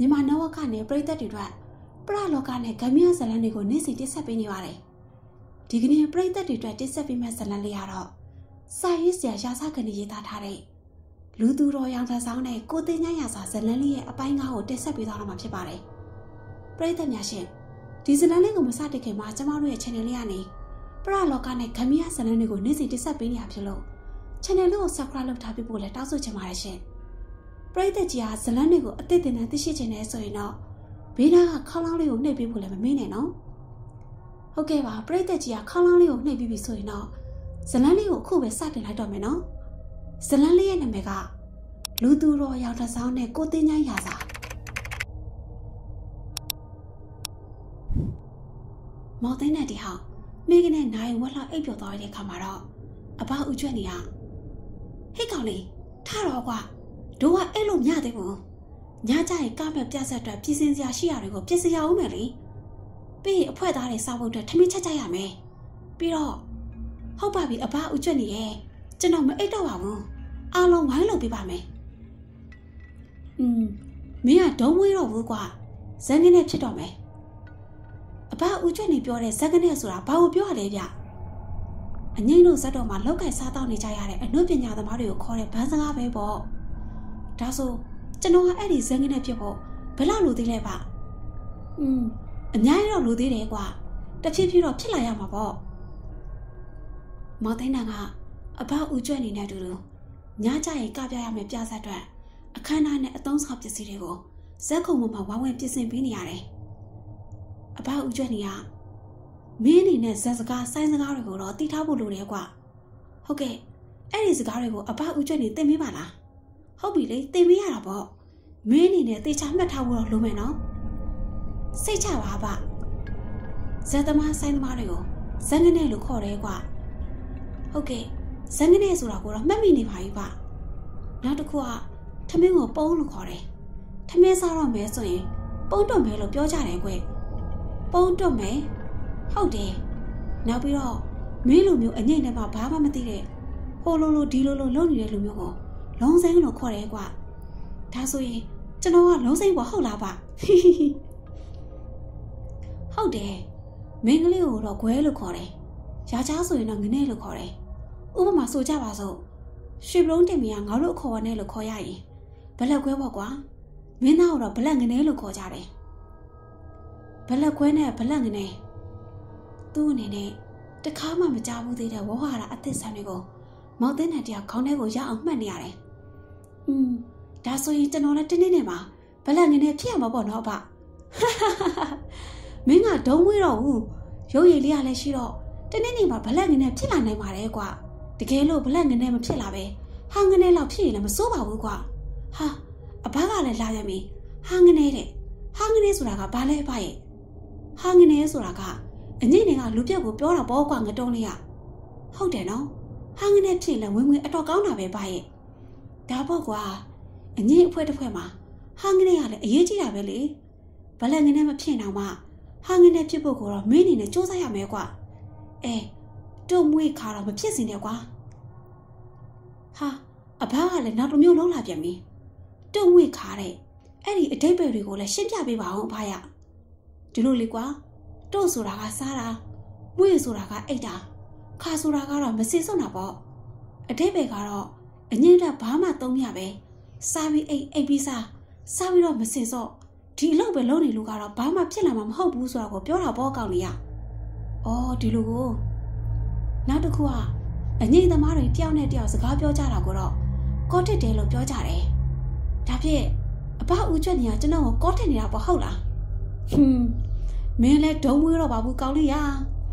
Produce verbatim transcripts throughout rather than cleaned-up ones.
မြန်မာနဝကနဲ့ပြည်သက်တွေအတွက်ပရလောကနဲ့ဂမြဇလန်တွေကိုနေ့စဉ်တိဆက်ပေးနေပါတယ်ဒီကနေ့ပြည်သက်တွေအတွက်တိဆက်ပေးမဲ့ဇလန်လေးကတော့စာရေးဆရာရာဇကနေရေးသားထားတဲ့လူသူတော်ရောင်ထဆောင်နဲ့ကိုသိန်းညရစာဇလန်လေးရဲ့အပိုင်းကားကိုတိဆက်ပေးသွားတော့မှာဖြစ်ပါတယ်ပြည်သက်များရှင်ဒီဇလန်လေးကိုမစတင်ခင်မှာကျမတို့ရဲ့ channel လေးကနေပရလောကနဲ့ဂမြဇလန်တွေကိုနေ့စဉ်တိဆက်ပေးနေရဖြစ်လို့ channel လေးကို subscribe လုပ်ထားပြီးပို့လဲတောင်းဆိုချင်ပါတယ်ရှင်ပရိသတ်ကြီးကဇလန်တွေကိုအသစ်တင်တဲ့သိရှိချင်တယ်ဆိုရင်တော့ဘေးနားကခေါင်းလောင်းလေးကိုနှိပ်ပေးဖို့လည်းမမေ့နဲ့နော်ဟုတ်ကဲ့ပါပရိသတ်ကြီးကခေါင်းလောင်းလေးကိုနှိပ်ပြီးပြီဆိုရင်တော့ဇလန်လေးကိုအခုပဲစတင်လိုက်တော့မယ်နော်ဇလန်လေးရဲ့နာမည်ကလူသူတော်ရောင်တဆောင်နဲ့ကိုသိန်းချိုင်းရာစာမော်သိန်းနဲ့ဒီဟာမိကနေနိုင်ဝက်လောက်အိပ်ပျော်သွားတဲ့အခါမှာတော့အဘဦးကျွတ်နေရဟိတ်ကောင်လေးထားတော့ကွာတို့ကအဲ့လိုညသေးဘူးညကြရင်ကားမဲ့ပြဆက်အတွက်ပြည်စင်စရာရှိရတွေကိုပြစ်စရာအောင်မယ်လေပြီးရင်အဖွဲသားတွေစောက်ဖို့အတွက်ထမင်းချက်ကြရမယ်ပြီးတော့ဟုတ်ပါပြီအဘဦးကျွတ်နေရဲ့ကျွန်တော်မအိတ်တော့ပါဘူးအားလုံးဝိုင်းလုပ်ပေးပါမယ်อืมမင်းကဒုံးမွေးတော့ဘူးကွာဇန်ကနေဖြစ်တော့မယ်အဘဦးကျွတ်နေပြောတဲ့ဇန်ကနေဆိုတာဘာကိုပြောရလဲဗျအငိမ့်တို့ဇက်တော်မှာလောက်ကင်စားတော့နေကြရတဲ့အနုပညာသမားတွေကိုခေါ်တဲ့ဗန်းစကားပဲပေါ့ဒါဆိုကျွန်တော်ကအဲ့ဒီဇန်ကနေဖြစ်ဖို့ဘယ်လောက်လိုသေးလဲဗျอืมအများကြီးတော့လိုသေးတယ်ကွာတဖြည်းဖြည်းတော့ဖြစ်လာရမှာပေါ့မောင်သိန်းတန်ကအဘဦးကျွတ်နေတဲ့အတူတူညကြရင်ကပြရမယ်ပြဆက်အတွက်အခမ်းအနားနဲ့အသုံးဆောင်ပစ္စည်းတွေကိုဇက်ခုံပေါ်မှာဝိုင်းဝန်းပြင်ဆင်ပေးနေရတယ်အဘဦးကျွတ်နေကမင်းအနေနဲ့ဇက်စကားစိုင်းစကားတွေကိုတော့တည်ထားဖို့လိုတယ်ကွာဟုတ်ကဲ့အဲ့ဒီစကားတွေကိုအဘဦးကျွတ်နေသင်ပေးပါလားဟုတ်ပြီလေသင်ပေးရတာပေါ့မင်းအနေနဲ့တေချာမှတ်ထားဖို့တော့လိုမယ်နော်စိတ်ချပါဗျဇက်သမားစိုင်းသမားတွေကိုဇန်ကနေလို့ခေါ်တယ်ကွာဟုတ်ကဲ့ဇန်ကနေဆိုတာကိုတော့မှတ်မိနေပါပြီဗျနောက်တစ်ခုကထမင်းကိုပုံးလို့ခေါ်တယ်ထမင်းစားတော့မယ်ဆိုရင်ပုံးတွတ်မယ်လို့ပြောကြတယ်ကွပုံးတွတ်မယ်ဟုတ်တယ်နောက်ပြီးတော့မင်းလိုမျိုးအငိမ့်နဲ့မှဘာမှမသိတဲ့ဟိုလိုလိုဒီလိုလိုလုပ်နေတဲ့လူမျိုးကိုလုံးစိမ့်လို့ခေါ်တယ်ကွာဒါဆိုရင်ကျွန်တော်ကလုံးစိမ့်ပေါ်ဟုတ်လားဗျဟုတ်တယ်မင်းကလေးကိုတော့ခွဲလို့ခေါ်တယ်ရာချားဆိုရင်တော့ငနေလို့ခေါ်တယ်ဥပမာဆိုကြပါစို့ရွှေပလုံးတင်မရငါတို့ခေါ်ရနဲ့လို့ခေါ်ရရင်ဘလက်ခွဲပေါ့ကွာမင်းသားကတော့ဘလက်ငနေလို့ခေါ်ကြတယ်ဘလက်ခွဲနဲ့ဘလက်ငနေသူ့အနေနဲ့တခါမှမကြားဘူးသေးတဲ့ဝေါဟာရအသစ်ဆန်တွေကိုမောင်သိန်းနဲ့တရားခေါင်းထဲကိုရအောင်မှတ်နေရတယ်။อืมဒါဆိုရင်ကျွန်တော်လည်းတင်းတင်းနဲ့ပါဘလက်ငနေဖြစ်ရမှာပေါ့နော်ဗျ။မင်းကဒုံးဝေးတော့ဘူးရုပ်ရည်လေးကလည်းရှိတော့တင်းတင်းနဲ့ပါဘလက်ငနေဖြစ်လာနိုင်ပါတယ်ကွာ။တကယ်လို့ဘလက်ငနေမဖြစ်လာပဲဟာငနေလောက်ဖြစ်ရင်လည်းမစိုးပါဘူးကွာ။ဟာအဘကလည်းလာရမီဟာငနေတဲ့ဟာငနေဆိုတာကဘာလဲအဘရဲ့ဟာငနေဆိုတာကအငိမ့်တွေကလူပြက်ကိုပြောတာပေါ့ကွာငတုံးလေးကဟုတ်တယ်နော်ဟာငနဲ့ဖြစ်လဲဝင်ဝင်အတော်ကောင်းတာပဲဗျရဲ့ဒါပေါ့ကွာအငိမ့်အဖွဲတစ်ဖွဲမှာဟာငနဲ့ကလည်းအရေးကြီးတာပဲလေဘလက်ငနဲ့မဖြစ်တော့မှဟာငနဲ့ဖြစ်ဖို့ကိုတော့မင်းအနေနဲ့စူးစမ်းရမယ်ကွာအဲတို့မွေးခါတော့မဖြစ်စင်တယ်ကွာဟာအဘကလည်းနောက်တစ်မျိုးလုံးလာပြန်ပြီတို့မွေးခါတဲ့အဲ့ဒီအတိတ်ပဲတွေကိုလည်းရှင်းပြပေးပါအောင်အဘရဒီလိုလေကွာတို့ဆိုတာကစားတာမွေးဆိုတာကအိတ်တာခါဆိုတာကတော့မစင်စွန့်တာပေါ့အတိတ်ပဲကတော့အငိမ့်တက်ဘာမှသုံးရပဲစားပြီးအိတ်အိတ်ပြီးစားစားပြီးတော့မစင်စော့ဒီအလုပ်ပဲလုပ်နေလို့ကတော့ဘာမှဖြစ်လာမှာမဟုတ်ဘူးဆိုတာကိုပြောတာပေါ့ကောင်းလေးရအော်ဒီလိုကိုနောက်တစ်ခုကအငိမ့်သမားတွေတယောက်နဲ့တယောက်စကားပြောကြတာကိုတော့ကောတစ်တယ်လို့ပြောကြတယ်ဒါဖြင့်အဘဦးကျွတ်နေကကျွန်တော်ကိုကောတစ်နေတာပေါ့ဟုတ်လားဟွန်းမင်းလည်းဒုံးမွေးတော့ပါဘူးကောင်းလေးရ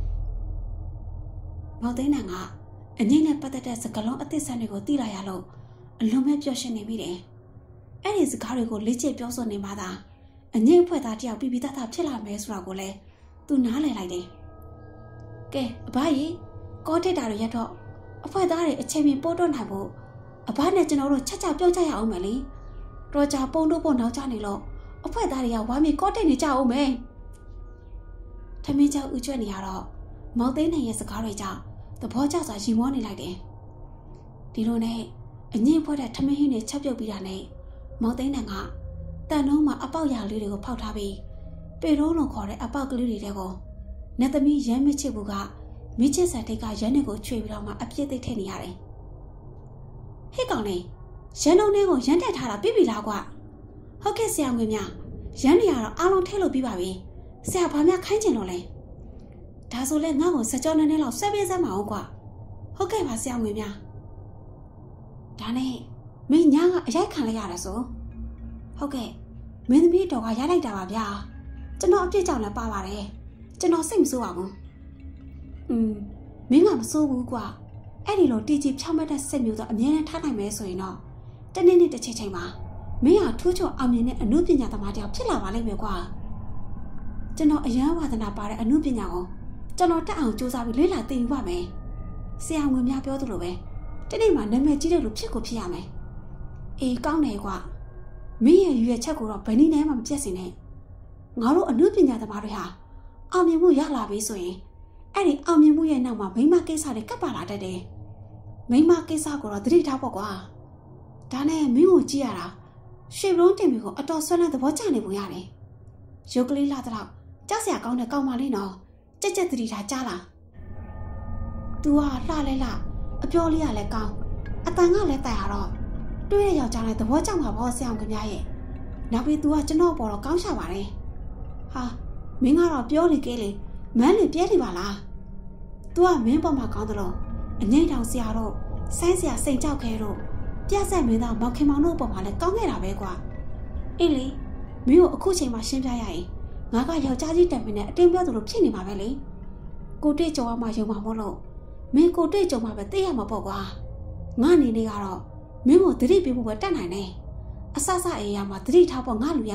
မောင်သိန်းတန်ကအငိမ့်နဲ့ပတ်သက်တဲ့စကားလုံးအသစ်ဆန်းတွေကိုသိလာရလို့အလွန်ပဲပျော်ရွှင်နေမိတယ်အဲ့ဒီစကားတွေကိုလေ့ကျင့်ပြောဆိုနေမှသာအငိမ့်ဖွဲ့သားတယောက်ပြပြတတ်တာဖြစ်လာမယ်ဆိုတာကိုလည်းသူနားလည်လိုက်တယ်ကဲအဘကြီးကောထစ်တာတွေရတော့အဖွဲ့သားတွေအချိန်မီပို့တော့နိုင်ဖို့အဘနဲ့ကျွန်တော်တို့ချက်ချပြောကြရအောင်မယ်လေတော့ကြပုံတို့ပုံနောက်ကြနေလို့အဖွဲ့သားတွေကဝါမီကောထစ်နေကြအောင်မယ်ထမင်းကြောက်ဥကျွတ်နေရတော့မောင်သိန်းနိုင်ရဲ့စကားတွေကြောင့်သဘောကျစွာရီမောနေလိုက်တယ်ဒီလိုနဲ့အငိမ့်ဖွဲ့တဲ့ထမင်းဟင်းတွေချက်ပြုတ်ပြီးတာနဲ့မောင်သိန်းနိုင်ကတန်တော့မှအပေါက်ရာလေးတွေကိုဖောက်ထားပြီးပေတော့လုံးခေါ်တဲ့အပေါက်ကလေးတွေကိုနတ်သမီးရမ်းမချစ်ဘူးကမိချစ်ဆက်တိတ်ကရန်တွေကိုချွေပြီးတော့မှအပြစ်သိထည့်နေရတယ်ဟဲ့ကောင်လေးရန်လုံးတွေကိုရန်တက်ထားတာပြပြီလားကွာဟုတ်ကဲ့ဆရာငွေမြရန်နေရတော့အားလုံးထည့်လို့ပြီးပါပြီဆရာဘာများခိုင်းချင်လို့လဲဒါဆိုလဲငါ့ကိုစကြောနည်းနည်းလောက်ဆက်ပေးစမ်းပါအောင်ကွာဟုတ်ကဲ့ပါဆရာငွေမြဒါနဲ့မင်းညာကအရိုက်ခံလိုက်ရတာဆိုဟုတ်ကဲ့မင်းသမီးတော်ကရလိုက်တာပါဗျာကျွန်တော်အပြစ်ကြောင့်လည်းပါပါတယ်ကျွန်တော်စိတ်မဆိုးပါဘူးอืมမင်းကမဆိုးဘူးကွာအဲ့ဒီလိုတီကြီးဖြောင်းမတဲ့စိတ်မျိုးတော့အမြဲတမ်းထားနိုင်မယ်ဆိုရင်တော့တနေ့နေ့တစ်ချိန်ချိန်မှာမင်းဟာထူးချွန်အောင်မြင်တဲ့အမှုပညာသမားတယောက်ဖြစ်လာပါလိမ့်မယ်ကွာကျွန်တော်အယံဝါဒနာပါတဲ့အမှုပညာကိုကျွန်တော်တက်အောင်စူးစမ်းပြီးလေ့လာသင်ယူပါမယ်ဆရာငွေများပြောသလိုပဲတနေ့မှနာမည်ကြီးတဲ့လူဖြစ်ကိုဖြစ်ရမယ်အေးကောင်းတယ်ကွာမင်းရဲ့ရွေချက်ကိုတော့ဘယ်နည်းနဲ့မှမပြတ်စင်နဲ့ငါတို့အမှုပညာသမားတွေဟာအောင်မြင်မှုရလာပြီဆိုရင်အဲ့ဒီအောင်မြင်မှုရဲ့နောက်မှာမိမကိစ္စတွေကပ်ပါလာတတ်တယ်မိမကိစ္စကိုတော့သတိထားပေါ့ကွာဒါနဲ့မင်းကိုကြည့်ရတာရွှေဘလုံးတင်မီကိုအတော်ဆွမ်းတဲ့သဘောကျနေပုံရတယ်ရုပ်ကလေးလာတော့ကြောက်စရာကောင်းတဲ့ကောင်းမလေးနော်ကြက်ကြက်သတိထားကြားလား तू ဟာလှလဲလှအပြောလေးကလည်းကောင်းအတန်ကလည်းတိုက်ရတော့တွေ့ရယောက်ျားနဲ့သဘောကျမှာပေါ့ဆရာခင်ဗျားရဲ့နောက်ပြီး तू ကကျွန်တော်ပေါ်တော့ကောင်းရှာပါတယ်ဟာမင်းကတော့ပြောလေကဲလေမန်းလေပြဲနေပါလား तू ကမင်းပေါ်မှာကောင်းတယ်လို့အငိမ့်တောင်ဆရာတော့ဆိုင်းဆရာစိတ်ကြောက်ခဲတော့ပြဆက်မင်းသားမောက်ခင်မောင်တို့ပေါ်မှာလည်းကောင်းခဲ့တာပဲကွာအေးလေမင်းကိုအခုချိန်မှာရှင်းပြရရင်ငါကယောက်ျားကြီးတံမင်းနဲ့အတင်းပြောသလိုဖြစ်နေမှာပဲလေကိုတွေ့ကြုံအောင်မှယုံမှာမို့လို့မင်းကိုတွေ့ကြုံမှာပဲသိရမှာပေါ့ကွာငါအနေနဲ့ကတော့မင်းကိုသတိပေးဖို့ပဲတတ်နိုင်တယ်အဆဆအေးရမှာသတိထားဖို့ငါလူရ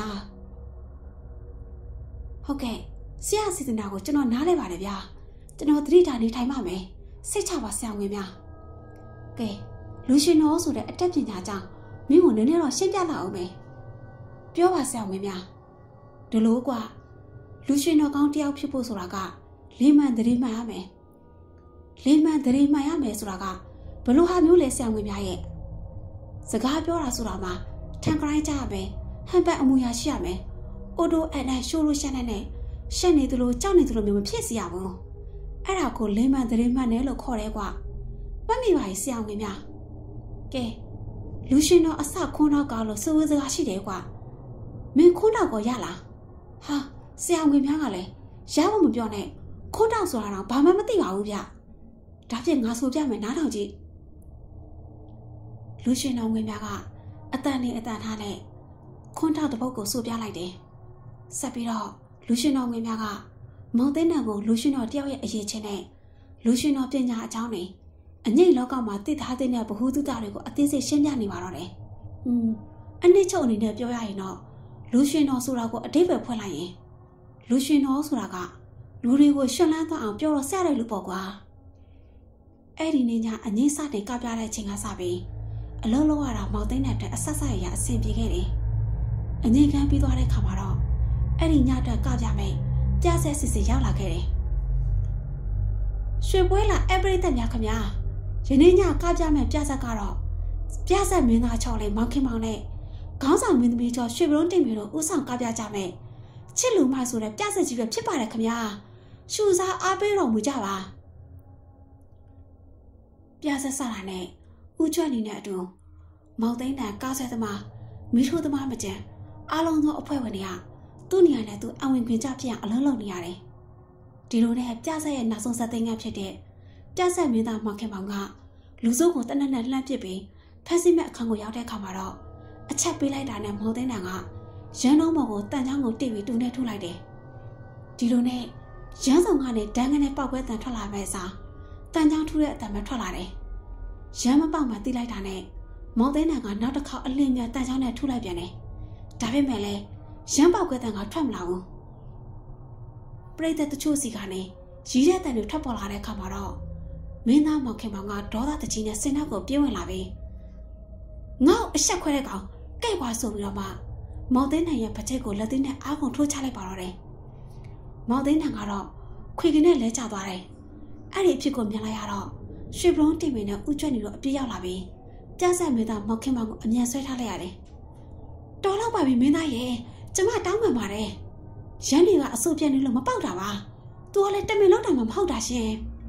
ဟုတ်ကဲ့ဆရာစီတနာကိုကျွန်တော်နားလဲပါတယ်ဗျာကျွန်တော်သတိထားနေထိုင်ပါမယ်စိတ်ချပါဆရာငွေများကဲလူရှင်တော်ဆိုတဲ့အတက်ပညာကြောင့်မင်းကိုနည်းနည်းတော့ရှင်းပြလာအောင်မယ်ပြောပါဆရာငွေများဒီလိုကွာလူရှင်တော်ကောင်းတယောက်ဖြစ်ဖို့ဆိုတာကလေးမှန်သတိမှန်ရမယ်လေးမှန်သတိမှန်ရမယ်ဆိုတာကဘလို့ဟာမျိုးလဲဆရာငွေများရဲ့စကားပြောတာဆိုတာမှာထန်ကရိုင်းကြရမယ်ဟန်ပတ်အမူအရာရှိရမယ်အိုတိုအန်အန်ရှိုးလို့ရှက်နေနဲ့ရှက်နေသလိုကြောက်နေသလိုမျိုးမဖြစ်စီရဘူးအဲ့ဒါကိုလေးမှန်သတိမှန်တယ်လို့ခေါ်တယ်ကွာမှတ်မိပါရဲ့ဆရာငွေများကဲလူရှင်တော်အစခွန်းတော့ကောင်းလို့စဝေးစကားရှိတယ်ကွာမင်းခွန်းတော့ကိုရလားဟာဆရာငွေများကလည်းရဖို့မပြောနဲ့ခွန်းတော့ဆိုတာတော့ဘာမှမသိပါဘူးဗျဒါဖြင့်ငါဆိုပြမယ်နားထောင်ကြည့်လူရှင်တော်ငွေများကအတန်နဲ့အတန်ထားနဲ့ခွန်းတော့တစ်ပုတ်ကိုဆိုပြလိုက်တယ်ဆက်ပြီးတော့လူရှင်တော်ငွေများကမောင်သိန်းတန်ကိုလူရှင်တော်တယောက်ရဲ့အရေးချင်းနဲ့လူရှင်တော်ပညာအကြောင်းတွေအငိမ့်လောကမှာတည်ထားတဲ့ဗဟုသုတတွေကိုအသေးစိတ်ရှင်းပြနေပါတော့တယ်။อืมအနည်းချုပ်အနေနဲ့ပြောရရင်တော့လူရှင်တော်ဆိုတာကိုအတိတ်ပဲဖွင့်လိုက်ရင်လူရှင်တော်ဆိုတာကလူတွေကိုရှင်လန်းသွားအောင်ပြောတော့ဆရတဲ့လူပေါ့ကွာ။အဲ့ဒီနေ့ညအငိမ့်စတင်ကပြတဲ့ချိန်ကစပြီးအလုံးလုံးရတာမောင်သိန်းတဲ့အဆက်ဆက်ရအဆင်ပြေခဲ့တယ်။အငိမ့်ကန်းပြီးသွားတဲ့ခါမှာတော့အဲ့ဒီညအတွက်ကပြမယ်ပြဆက်စစ်စစ်ရောက်လာခဲ့တယ်။ရွှေပွဲလာအပရိသတ်များခင်ဗျာယနေ့ညကပြမယ်ပြဆက်ကတော့ပြဆက်မင်းသားချော်လေးမောင်ခင်မောင်နဲ့ခေါင်းဆောင်မင်းသမီးချော်ရွှေဘလုံးတင်ပြီးတော့ဥဆောင်ကပြကြမယ်ချစ်လူမဆိုတဲ့ပြဆက်ကြီးပဲဖြစ်ပါတယ်ခင်ဗျာရှူစားအားပေးတော်မူကြပါပြဆက်စတာနဲ့ဥကျွတ်နေတဲ့အတူမောင်သိန်းတန်ကားဆက်သမားမိထိုးသမားမကျန်အားလုံးသောအဖွဲ့ဝင်တွေကသူ့နေရာနဲ့သူအဝင်ခွင်ကြဖြစ်အောင်အလုံးလုံးနေရတယ်ဒီလိုနဲ့ပြဆက်ရဲ့နောက်ဆုံးဆက်သိန်းကဖြစ်တဲ့ပြဆက်မင်းသားမောင်ခင်မောင်ကလူစုကိုတနက်နဲ့လှမ်းပစ်ပြီးဖက်စီမဲ့အခန်းကိုရောက်တဲ့အခါမှာတော့အချက်ပေးလိုက်တာနဲ့မောင်သိန်းတန်ကရန်တော့မော်ကိုတန်ချောင်းကိုတိတ်ပြီးတူနဲ့ထုတ်လိုက်တယ်ဒီလိုနဲ့ရန်ဆောင်ကနေဒန်းကနေပောက်ကွဲတန်ထွက်လာမဲ့စားတန်ချောင်းထူတဲ့အတန်ပဲထွက်လာတယ်ရန်မပေါက်မှတီးလိုက်တာနဲ့မောင်သိန်းတန်ကနောက်တစ်ခါအလင်းမြန်တန်ချောင်းနဲ့ထုတ်လိုက်ပြန်တယ်ဒါပေမဲ့လည်းရန်ပေါက်ကွဲတန်ကထွက်မလာဘူးပရိသတ်တချို့စီကနေရီးတဲ့တန်တွေထွက်ပေါ်လာတဲ့အခါမှာတော့မင်းသားမောင်ခင်မောင်ကဒေါသတကြီးနဲ့စင်နှောက်ကိုပြေးဝင်လာပြီးငေါ့အဆက်ခွဲတဲ့ကောင်ကဲ့ပွားဆိုပြီးတော့မှမောင်သိန်းနိုင်ရဲ့ပချိတ်ကိုလက်သိန်းနဲ့အားကုန်ထိုးချလိုက်ပါတော့တယ်မောင်သိန်းနိုင်ကတော့ခွေကင်းနဲ့လဲကျသွားတယ်အဲ့ဒီအဖြစ်ကိုမြင်လိုက်ရတော့ရွှေဘလုံးတိမ်မင်းနဲ့ဥကျွတ်နေလို့အပြေးရောက်လာပြီးပြဆက်မင်းသားမောင်ခင်မောင်ကိုအမြန်ဆွဲထားလိုက်ရတယ်တော်တော့ပါပြီမင်းသားရဲ့ကျမတောင်းပန်ပါတယ်ရန်တွေကအဆူပြနေလို့မပေါက်တာပါသူကလည်းတမင်လောက်တာမှမဟုတ်တာရှင်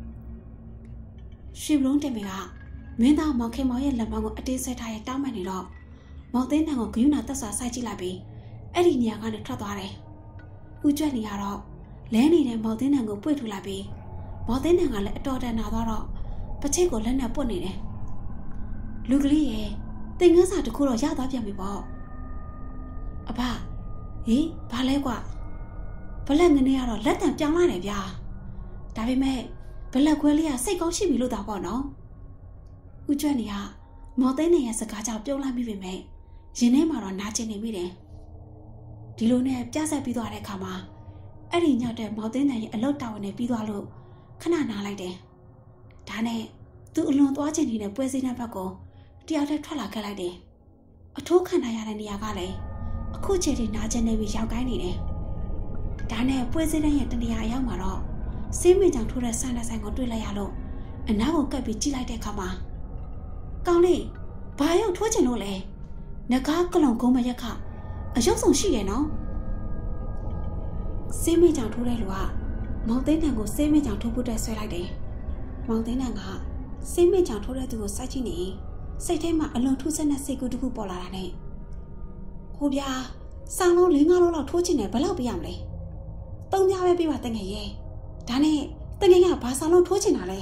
ရွှေဘလုံးတင်မင်ကမင်းသားမောင်ခင်မောင်ရဲ့လက်မောင်းကိုအတေးဆွဲထားရဲ့တောင်းပန်နေတော့မောင်သိန်းတန်ကိုဂယုဏသက်စွာစိုက်ကြည့်လိုက်ပြီးအဲ့ဒီနေရာကနေထွက်သွားတယ်ဦးကျွတ်နေရတော့လဲနေတဲ့မောင်သိန်းတန်ကိုပွေ့ထူလိုက်ပြီးမောင်သိန်းတန်ကလည်းအတော်တန်နာသွားတော့ပချိတ်ကိုလက်နဲ့ပုတ်နေတယ်လူကလေးရဲ့တင်ငန်းစာတစ်ခုတော့ရသွားပြန်ပြီပေါ့အဖဟေးဘာလဲကွာဘလက်ငနေရတော့လက်တံပြောင်းလာတယ်ဗျာဒါပေမဲ့ဘလက်ခွဲလေးကစိတ်ကောင်းရှိပြီလို့တော့ပေါ့နော်ဦးကျွတ်နေကမော်သိန်းနေရဲ့စကားကြောင့်ပြုံးလိုက်မိပေမဲ့ရင်ထဲမှာတော့နာကျင်နေမိတယ်ဒီလိုနဲ့ပြဆက်ပြီးသွားတဲ့အခါမှာအဲ့ဒီညတဲ့မော်သိန်းနေရဲ့အလုတ်တာဝန်နဲ့ပြီးသွားလို့ခဏနားလိုက်တယ်ဒါနဲ့သူအလွန်သွားချင်နေတဲ့ပွဲစည်းတဲ့ဘက်ကိုတယောက်တည်းထွက်လာခဲ့လိုက်တယ်အထိုးခံထားရတဲ့နေရာကလည်းအခုချိန်ထိနာကျင်နေပြီးရောက်ကိုင်းနေတယ်ဒါနဲ့ပွဲစည်းတဲ့ရဲ့တနေရာအရောက်မှာတော့စီးမင်ကြောင်ထိုးတဲ့ဆန်တဲ့ဆိုင်ကိုတွေ့လိုက်ရလို့အနားကိုကပ်ပြီးကြည့်လိုက်တဲ့အခါမှာကောင်းလေးဘာရောက်ထိုးချင်လို့လဲငကားကလုံကုန်းမရက်ခအယုတ်ဆောင်ရှိတယ်နော်စီးမင်ကြောင်ထိုးတဲ့လူကမောင်သိန်းတန်ကိုစီးမင်ကြောင်ထိုးဖို့တက်ဆွဲလိုက်တယ်မောင်သိန်းတန်ကစီးမင်ကြောင်ထိုးတဲ့သူကိုစိုက်ကြည့်နေစိတ်ထဲမှာအလွန်ထူးဆန်းတဲ့စိတ်ကူးတစ်ခုပေါ်လာတာနဲ့ဟိုဗျာဆောင်းလုံးလေးငါးလုံးလောက်ထိုးချင်တယ်ဘယ်လောက်ပြရမလဲသုံးပြပဲပြပါတငယ်ရဲ့ဒါနဲ့တငယ်ကဘာဆောင်းလုံးထိုးချင်တာလဲ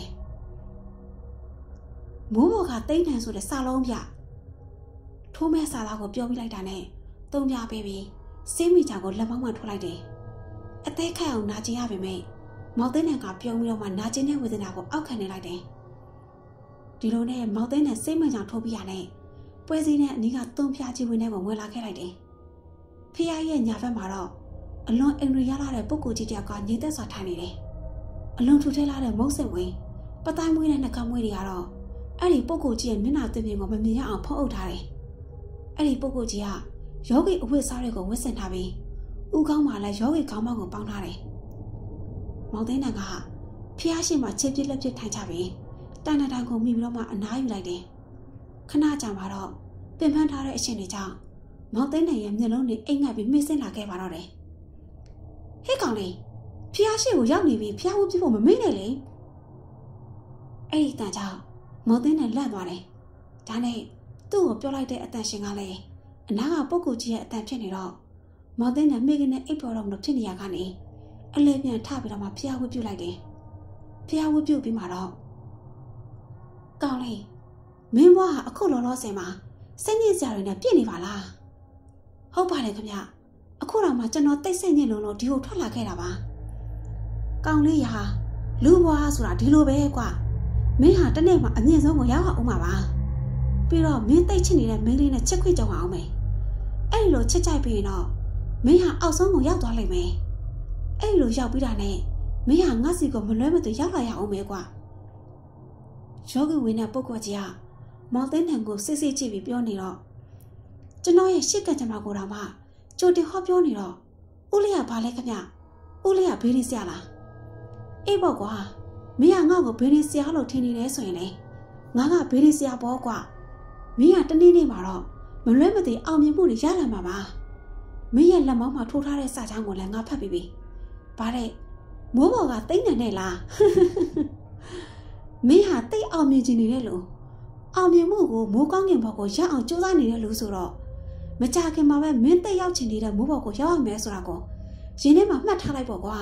မိုးဘော်ကတိတ်တန်ဆိုတဲ့စာလုံးပြထိုးမဲ့စာသားကိုပြောပြလိုက်တာနဲ့သုံးပြပေးပြီးစီးမီချာကိုလက်မောင်းမှထိုးလိုက်တယ်အသေးခက်အောင်နာကျင်ရပေမဲ့မောင်သိန်းတန်ကပြုံးပြီးတော့မှနာကျင်တဲ့ဝေဒနာကိုအောက်ခံနေလိုက်တယ်ဒီလိုနဲ့မောင်သိန်းတန်စိတ်မှန်ကြောင်ထိုးပြရနဲ့ပွဲစည်းနဲ့အနီးကသုံးပြချီဝင်ထဲကိုဝင်လာခဲ့လိုက်တယ်ဖះရဲ့ညာဘက်မှာတော့အလွန်အင်ရီရလာတဲ့ပုဂ္ဂိုလ်ကြီးတယောက်ကညီသက်စွာထိုင်နေတယ်အလွန်ထူထဲလာတဲ့မုတ်စိတ်ဝင်ပတိုင်းမွေးတဲ့နှကမွေးတွေကတော့အဲ့ဒီပုဂ္ဂိုလ်ကြီးရဲ့မျက်နှာသစ်ပြင်ကိုမမြင်ရအောင်ဖုံးအုပ်ထားတယ်အဲ့ဒီပုဂ္ဂိုလ်ကြီးကယောဂီအဝတ်စားတွေကိုဝတ်ဆင်ထားပြီးဥကောင်းမှလည်းယောဂီခေါင်းပေါင်းကိုပေါင်းထားတယ်မောင်သိန်းတန်ကဖះရှိမှချစ်ပြစ်လက်ပြစ်ထိုင်ချပြီးတန်တန်တန်ကိုမိပြီးတော့မှအနားယူလိုက်တယ်ခဏကြာမှတော့ပင်ပန်းထားတဲ့အရှင်တွေကြောင့်မောင်သိန်းတန်ရဲ့မျက်လုံးတွေအိမ်ငတ်ပြီးမှိဆင်းလာခဲ့ပါတော့တယ်ဟဲ့ကောင်လေးဖះရှိကိုရောက်နေပြီဖះဝတ်ပြဖို့မမေ့နဲ့လေအဲ့ဒီတန်ကြောင့်မောင်သိန်းတန်လန့်သွားတယ်ဒါနဲ့သူ့ကိုပြောလိုက်တဲ့အတန်ရှင်ကလည်းအနားကပုဂ္ဂိုလ်ကြီးရဲ့အတန်ဖြစ်နေတော့မောင်သိန်းတန်မိကနေအိပ်ပေါ်တော့မလို့ဖြစ်နေရကနေအလဲပြန်ထပြီးတော့မှဖះဝတ်ပြုလိုက်တယ်ဖះဝတ်ပြုပြီးမှတော့ကောင်းလေးမင်းဘွားဟာအခုလောလောဆယ်မှာစိတ်ညစ်စရာတွေနဲ့ပြည့်နေပါလားဟုတ်ပါတယ်ခင်ဗျအခုတော့မှကျွန်တော်တိတ်ဆိတ်ညစ်လုံးလို့ဒီကိုထွက်လာခဲ့တာပါကောင်းလေးရာလူဘွားဆိုတာဒီလိုပဲကွာမင်းဟာတနေ့မှအမြင့်ဆုံးကိုရောက်အောင်မှာပါပြီးတော့မင်းတိတ်ချစ်နေတဲ့မင်းလေးနဲ့ချစ်ခွင့်ကြုံအောင်မယ်အဲ့ဒီလိုချစ်ကြိုက်ပြီးရင်တော့မင်းဟာအောက်ဆုံးကိုရောက်သွားလိမ့်မယ်အဲ့ဒီလိုရောက်ပြီးတာနဲ့မင်းဟာငါ့စီကိုမလွဲမသွေရောက်လာရအောင်မယ်ကွာယောဂီဝင်တဲ့ပုဂ္ဂိုလ်ကြီးကမောင်သိန်းတန်ကိုစစ်စစ်ကြည့်ပြီးပြောနေတော့ကျွန်တော်ရဲ့ရှစ်ကံကြမ္မာကိုတော့မှကြိုတင်ဟောပြောနေတော့ဦးလေးကဘာလဲခင်ဗျဦးလေးကဘေးရင်းဆရာလားအေးပေါ့ကွာမင်းကငါ့ကိုဘေးရင်းဆရာလို့ထင်နေတယ်ဆိုရင်လေငါကဘေးရင်းဆရာပေါ့ကွာမင်းကတနေ့နေ့မှာတော့မလွဲမသွေအောင်မြင်မှုတွေရလာမှာပါမင်းရဲ့လက်မောင်းမှာထိုးထားတဲ့စာချောင်းကိုလည်းငါဖတ်ပြီးပြီဗါတဲ့မိုးဘော်ကတိတ်နေနဲ့လားမင်းဟာတိတ်အောင်မြင်ခြင်းနေတဲ့လူအောင်မြင်မှုကိုမိုးကောင်းကင်ဘော်ကိုရအောင်ကြိုးစားနေတဲ့လူဆိုတော့မကြခင်မှာပဲမင်းတိတ်ရောက်ချင်နေတဲ့မိုးဘော်ကိုရောက်အောင်မယ်ဆိုတာကိုရင်းထဲမှာမှတ်ထားလိုက်ပေါ့ကွာ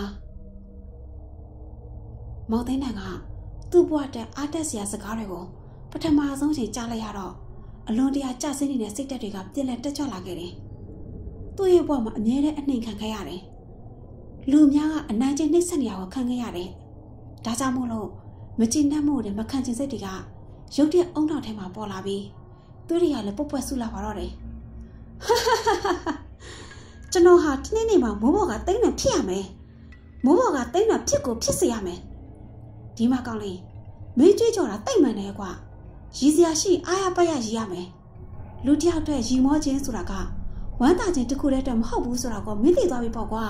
မောင်သိန်းတန်ကသူ့ဘဝတက်အားတက်စရာစကားတွေကိုပထမဆုံးချိန်ကြားလိုက်ရတော့အလွန်တရာကြဆင်းနေတဲ့စိတ်တက်တွေကပြင်းလဲတက်ကြွလာခဲ့တယ်သူ့ရဲ့ဘဝမှာအမြဲတမ်းအနှိမ်ခံခဲ့ရတယ်လူများကအနိုင်ကျင့်နှိမ့်ဆက်နေရကိုခံခဲ့ရတယ်ဒါကြောင့်မို့လို့မကျင်တတ်မှုတွေမခံချင်စိတ်တွေကရုတ်တရက်အုံနောက်ထဲမှာပေါ်လာပြီးသူတွေကလည်းပုတ်ပွက်ဆူလာပါတော့တယ်ကျွန်တော်ဟာဒီနေ့နေ့မှာမိုးဘော်ကတိတ်နေဖြစ်ရမယ်မိုးဘော်ကတိတ်နေဖြစ်ကိုဖြစ်စေရမယ်ဒီမှာကောင်းလေးမင်းကြွေးကြော်တာတိတ်မှန်တယ်ကွာရည်စရာရှိအားရပတ်ရရည်ရမယ်လူတယောက်တည်းရီမောခြင်းဆိုတာကဝမ်းသာခြင်းတစ်ခုတည်းတော့မဟုတ်ဘူးဆိုတာကိုမင်းသိသွားပြီပေါ့ကွာ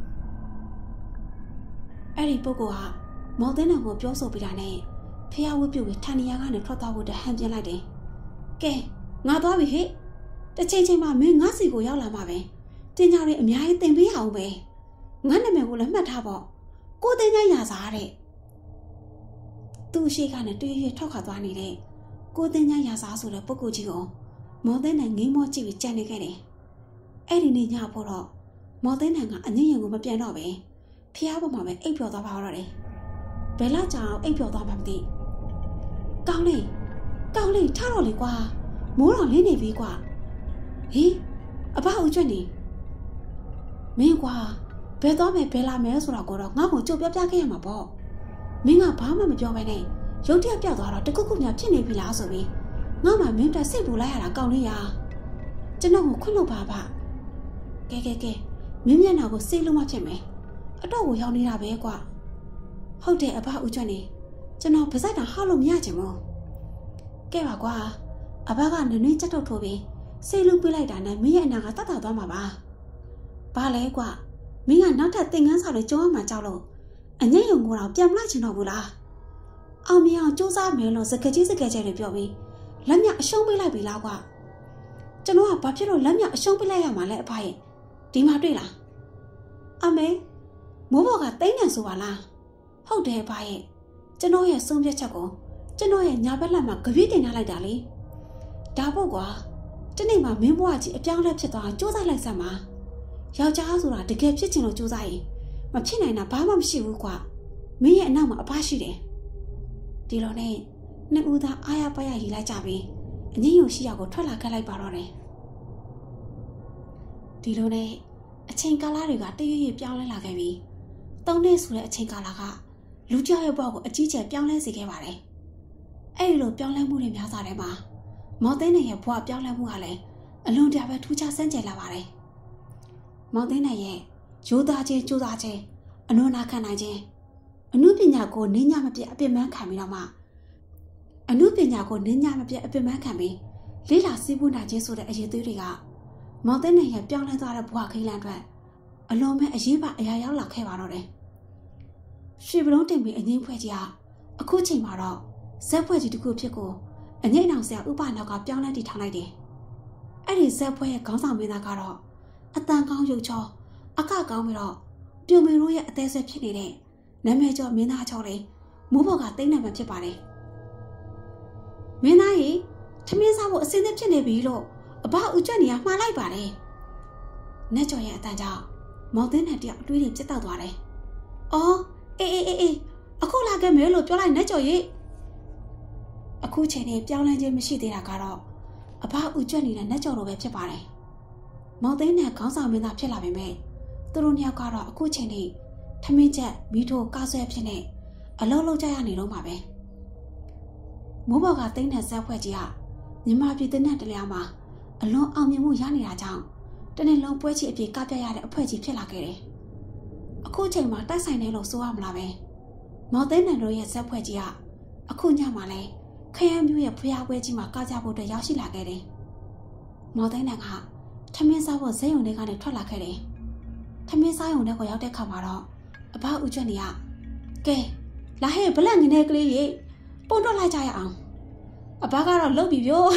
အဲ့ဒီပုဂ္ဂိုလ်ဟာမောင်သိန်းတန်ကိုပြောဆိုပြတာနဲ့ဖះဝတ်ပြုတ်ပြီးဌာနေရကနေထွက်သွားဖို့တဟန်ပြလိုက်တယ်ကဲငါသွားပြီဟဲ့တချိန်ချိန်မှာမင်းငါစီကိုရောက်လာမှာပဲတင်ညာတွေအများကြီးတင်ပေးအောင်ပဲငါနာမည်ကိုလည်းမှတ်ထားပေါ့ကိုတင်ညာရာစားတဲ့သူ့ရှိကနဲ့တွေ့ရထောက်ခါသွားနေတဲ့ကိုတင်ညာရာစားဆိုတဲ့ပုဂ္ဂိုလ်ကြီးကိုမော်သိန်းနိုင်ငိမ့်မောကြည့်ပြီးကြံနေခဲ့တယ်အဲ့ဒီနေ့ညဖို့တော့မော်သိန်းနိုင်ကအငိမ့်ရင်ကိုမပြန်တော့ပဲဖျားပေါ်မှာပဲအိပ်ပျော်သွားပါတော့တယ်ဘယ်လောက်ကြာအောင်အိပ်ပျော်သွားမှမသိကောင်းလေးကောင်းလေးထားတော့လေကွာမိုးတော်လင်းနေပြီကွာဟေးအဘဦးကျွတ်နေမင်းကွာဘယ်တော့မှဘယ်လာမဲဆိုတော့ကိုတော့ငါ့ကိုကြိုပြောပြခဲ့ရမှာပေါ့မင်းကဘာမှမပြောဘဲနဲ့ရုတ်တရက်ပြောက်သွားတော့တကုတ်ကုတ်များဖြစ်နေပြီလားဆိုပြီးငါမှမင်းတက်စိတ်ပူလိုက်ရတာကောင်းလေးရာကျွန်တော်ကိုခွင့်လို့ပါပါကဲကဲကဲမင်းမျက်နှာကိုစိတ်လုံးမဖြစ်မယ်အတော့ကိုရောက်နေတာပဲကွာဟုတ်တယ်အဘဦးကျွတ်နေကျွန်တော်ပါဇက်တာဟောက်လို့မရချင်ဘူးကဲပါကွာအဘကနွေးချက်ထုတ်ထိုးပြီးစိတ်လုံးပြလိုက်တာနဲ့မင်းရဲ့အနာကတတ်တာသွားမှာပါဘာလဲကွာမင်းကနောက်ထပ်သင်ခန်းစာတွေကြောင်းမှကြောက်လို့အငိမ့်ယုံကိုတော့ပြန်မလိုက်ချင်တော့ဘူးလားအောင်မြင်အောင်စူးစမ်းမယ်လို့စကကြီးစကကျဲတွေပြောပြီးလက်မြအရှုံးပေးလိုက်ပြီလားကွာကျွန်တော်ကဘာဖြစ်လို့လက်မြအရှုံးပေးလိုက်ရမှာလဲအဖရဲ့ဒီမှာတွေ့လားအမေမိုးဘော်ကတိတ်နေဆိုပါလားဟုတ်တယ်အဖရဲ့ကျွန်တော်ရဲ့ဆုံးဖြတ်ချက်ကိုကျွန်တော်ရဲ့ညာဘက်လက်မှာကြွေးတင်ထားလိုက်တာလေဒါပေါ့ကွာတနေ့မှမင်းဘွားကြီးအပြောင်းလဲဖြစ်သွားစူးစမ်းလိုက်စမ်းပါယောက်ျားဆိုတာတကယ်ဖြစ်ချင်လို့စူးစမ်းရင်မဖြစ်နိုင်တာဘာမှမရှိဘူးကွာမင်းရဲ့အနောက်မှာအဖရှိတယ်ဒီလိုနဲ့နှစ်ဦးသားအားရပါရရီလိုက်ကြပြီးအငိမ့်ယုံရှိရကိုထွက်လာခဲ့လိုက်ပါတော့တယ်ဒီလိုနဲ့အချိန်ကာလတွေကတရွေ့ရွေ့ပြောင်းလဲလာခဲ့ပြီးသုံးနှစ်ဆိုတဲ့အချိန်ကာလကလူကြောက်ရဲ့ဘဝကိုအကြီးကျယ်ပြောင်းလဲစေခဲ့ပါတယ်အဲ့ဒီလိုပြောင်းလဲမှုတွေများစွာထဲမှာမော်သိန်းနိုင်ရဲ့ဘဝပြောင်းလဲမှုကလည်းအလွန်တရာပဲထူးခြားဆန်းကျယ်လာပါတယ်မော်သိန်းနိုင်ရဲ့ရိုးသားခြင်းကြိုးစားခြင်းအနုနာခံနိုင်ခြင်းအနုပညာကိုနင်းညမပြတ်အပြစ်မှန်းခံပြီးတော့မှအနုပညာကိုနင်းညမပြတ်အပြစ်မှန်းခံပြီးလေးလာစီးပူးနိုင်ခြင်းဆိုတဲ့အရေးသွေးတွေကမော်သိန်းနိုင်ရဲ့ပြောင်းလဲသွားတဲ့ဘဝခိလန်အတွက်အလွန်ပဲအရေးပါအရာရောက်လာခဲ့ပါတော့တယ်ရွှေဘလုံးတင်ပြီးအငိမ့်ဖွဲ့ကြီးကအခုချိန်မှာတော့ဇက်ဖွဲ့ကြီးတစ်ခုဖြစ်ကိုအငိမ့်အောင်ဆရာဥပနောက်ကပြောင်းလဲတည်ထားလိုက်တယ်အဲ့ဒီဇက်ဖွဲ့ရဲ့ခေါင်းဆောင်မင်းသားကတော့အတန်ကောင်းရုပ်ချောအကကောင်းပြီးတော့ပြိုမင်တို့ရဲ့အသေးဆွဲဖြစ်နေတဲ့နာမည်ကျော်မင်းသားချောလေးမိုးဘော်ကတိတ်နေမှဖြစ်ပါတယ်မင်းသားကြီးထမင်းစားဖို့အစင်းသစ်ဖြစ်နေပြီလို့အဘဦးကျွတ်နေရမှားလိုက်ပါတယ်နတ်ကျော်ရဲ့အတန်ကြောင့်မောင်သိန်းနဲ့တယောက်အတွေးတွေပြတ်တောက်သွားတယ်အော်အေးအေးအေးအေးအခုလာခဲ့မယ်လို့ပြောလိုက်နတ်ကျော်ကြီးအခုချိန်နဲ့ပြောင်းလဲခြင်းမရှိသေးတာကတော့အဘဦးကျွတ်နေတဲ့နတ်ကျော်လိုပဲဖြစ်ပါတယ်မောင်သိန်းနဲ့ခေါင်းဆောင်မင်းသားဖြစ်လာပေမဲ့သူတို့နှစ်ယောက်ကတော့အခုချိန်နဲ့ထမင်းချက်မီးထိုးကားဆွဲဖြစ်နေအလုံးလုံးကြရနေတော့မှာပဲမိုးဘော်ကတိတ်နဲ့ဇက်ဖွဲ့ကြီးကမြန်မာပြည်တဲ့နဲ့တလျားမှာအလွန်အောင်မြင်မှုရနေတာကြောင့်တနေ့လုံးပွဲချီအပြေကပြရတဲ့အဖွဲ့ကြီးဖြစ်လာခဲ့တယ်အခုချိန်မှာတိုက်ဆိုင်နေလို့ဆိုရမလားပဲမော်သိန်းနန်တို့ရဲ့ဇက်ဖွဲ့ကြီးကအခုညမှာလဲခရမ်းမျိုးရဲ့ဖျားပွဲကြီးမှာကားကြဖို့အတွက်ရောက်ရှိလာခဲ့တယ်မော်သိန်းနန်ကထမင်းစားဖို့ဇက်ရုံတွေကနေထွက်လာခဲ့တယ်ထမင်းစားရုံတွေကိုရောက်တဲ့ခါမှာတော့အဘဦးကျွတ်နေရကဲလာဟဲ့ဘလက်ငနေကလေးရေပုံတော့လိုက်ကြရအောင်အဘကတော့လှုပ်ပြီဗျို့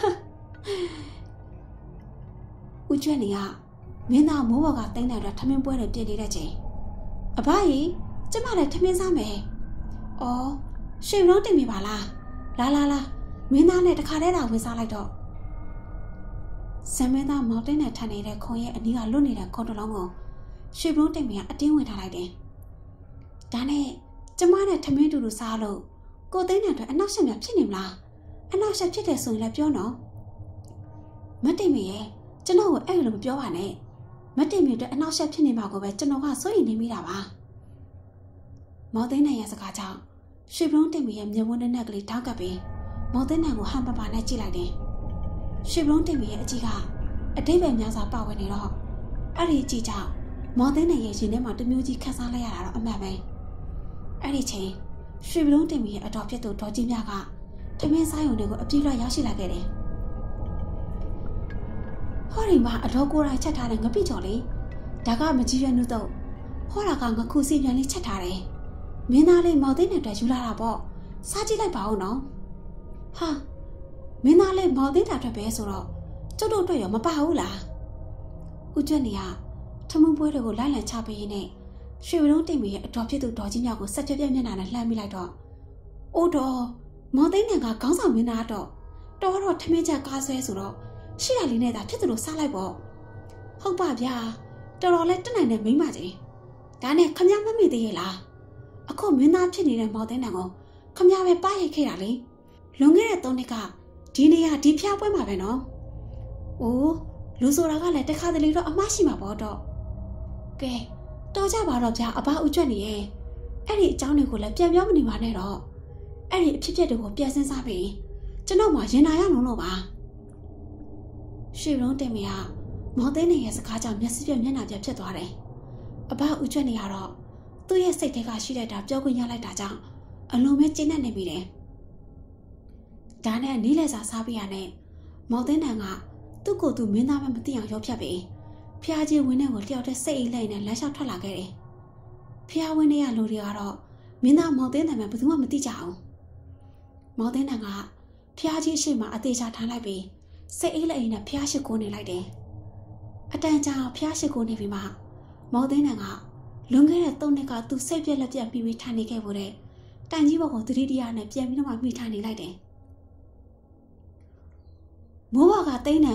ဦးကျွတ်နေရမင်းသားမိုးဘော်ကတိတ်နေတဲ့ထမင်းပွဲတွေပြင်နေတဲ့ချိန်အဘကြီးကျမလည်းထမင်းစားမယ်အော်ရွှေဘလုံးတင်ပြီပါလားလာလာလာမင်းသားနဲ့တခါတည်းတာဝင်စားလိုက်တော့ဆမ်မင်းသားမောင်တင်းနဲ့ထန်နေတဲ့ခုံရဲ့အနီးကလွတ်နေတဲ့ခုံတလုံးကိုရွှေဘလုံးတင်ပြီကအတင်းဝင်ထားလိုက်တယ်ဒါနဲ့ကျမနဲ့ထမင်းတူတူစားလို့ကိုသိန်းနဲ့အတွက်အနောက်ရှက်များဖြစ်နေမလားအနောက်ရှက်ဖြစ်တယ်ဆိုရင်လည်းပြောနော်မတိတ်မရဲ့ကျွန်တော်ကိုအဲ့လိုမပြောပါနဲ့မတိတ်မအတွက်အနောက်ရှက်ဖြစ်နေမှာကိုပဲကျွန်တော်ကစိုးရိမ်နေမိတာပါမောင်သိန်းနဲ့ရဲ့စကားကြောင့်ရွှေဘလုံးတင်မရဲ့မျက်ဝန်းနဲ့နဲ့ကလေးထောက်ကပ်ပြီးမောင်သိန်းနဲ့ကိုဟန်ပပါနဲ့ကြည့်လိုက်တယ်ရွှေဘလုံးတင်မရဲ့အကြီးကအတိတ်ပဲများစွာပါဝင်နေတော့အဲ့ဒီအကြီးကြောင့်မောင်သိန်းနဲ့ရဲ့ရှင်ထဲမှာတမျိုးကြီးခန်းစားလိုက်ရတာတော့အမှန်ပဲအဲ့ဒီချိန်ရွှေဘလုံးတင်မရဲ့အတော်ပြတ်သူဒေါ်ကြီးမြကထမင်းစားရုံတွေကိုအပြည့်လွှတ်ရောက်ရှိလာခဲ့တယ်ဟောဒီမှာအတော်ကိုယ်တိုင်ချက်ထားတဲ့ငပိကျော်လေးဒါကမကြီးရနုတော့ဟောတာကငခုစီပြန်လေးချက်ထားတယ်မင်းသားလေးမောင်သိန်းနဲ့တွေ့ယူလာတာပေါ့စားကြည့်လိုက်ပါဦးနော်ဟာမင်းသားလေးမောင်သိန်းတာထွက်ပဲဆိုတော့ကျုပ်တို့အတွက်ရောမပါဘူးလားဦးကျွတ်နေကထမုံပွဲတွေကိုလိုက်လံချပေးရင်းနဲ့ရွှေဝလုံးတိမ်မီရဲ့အတော်ဖြစ်သူတော်ကြီးမြောက်ကိုဆက်ပြပြမျက်နှာနဲ့လှမ်းမိလိုက်တော့အိုးတော်မောင်သိန်းနံကခေါင်းဆောင်မင်းသားတော့တော်တော့ထမင်းချက်ကားဆွဲဆိုတော့ရှိတာလေးနဲ့သာဖြစ်သူလို့စားလိုက်ပေါ့ဟုတ်ပါဗျာတော်တော်လေးတက်နိုင်တဲ့မိမကြီးဒါနဲ့ခမရမမိသေးရဲ့လားအခုမင်းသားဖြစ်နေတဲ့မောင်သိန်းနံကိုခမရပဲပါရိုက်ခဲ့တာလေလွန်ခဲ့တဲ့သုံးနှစ်ကဒီနေရာဒီဖျားပွဲမှာပဲနော်အိုးလူဆိုတာကလည်းတခါတလေတော့အမရှိမှာပေါ့တော့ကဲတော်ကြပါတော့ဗျာအဘဦးကျွတ်နေရဲ့အဲ့ဒီအကြောင်းတွေကိုလည်းပြန်ပြောမနေပါနဲ့တော့အဲ့ဒီအဖြစ်အပျက်တွေကိုပြန်စဉ်းစားပြီးကျွန်တော်မှရင်နာရအောင်လို့ပါရွှေလုံးတင်မရမောင်သိန်းနေရဲ့စကားကြောင့်မျက်စိပြက်မျက်နှာပြက်ဖြစ်သွားတယ်အဘဦးကျွတ်နေရတော့သူ့ရဲ့စိတ်ထဲကရှိတဲ့တာပြောခွင့်ရလိုက်တာကြောင့်အလုံးမဲကျဉ်းနေမိတယ်ဒါနဲ့နီးလဲစာစားပြရနဲ့မောင်သိန်းနံကသူ့ကိုယ်သူမင်းသားမမသိအောင်ရောဖြတ်ပြီးဖျားကြီးဝင်းထဲကိုလျှောက်တဲ့စိတ်အိတ်လိုက်နဲ့လမ်းလျှောက်ထွက်လာခဲ့တယ်ဖျားဝင်းထဲကလူတွေကတော့မင်းသားမောင်သိန်းနံမှဘယ်သူမှမသိကြအောင်မောင်သိန်းနံကဖျားကြီးရှိမှအသေးချထားလိုက်ပြီးစိတ်အိတ်လိုက်နဲ့ဖျားရှိကိုနေလိုက်တယ်အတန်ကြာဖျားရှိကိုနေပြီးမှမောင်သိန်းနံကလွန်ခဲ့တဲ့သုံးနှစ်ကသူစိတ်ပြက်လက်ပြက်ပြီးပြီးထိုင်နေခဲ့ဖို့တဲ့တိုင်ကြီးဘောကိုသတိတရားနဲ့ပြန်ပြီးတော့မှမိထိုင်နေလိုက်တယ်မိုးဘကသိန်းနံ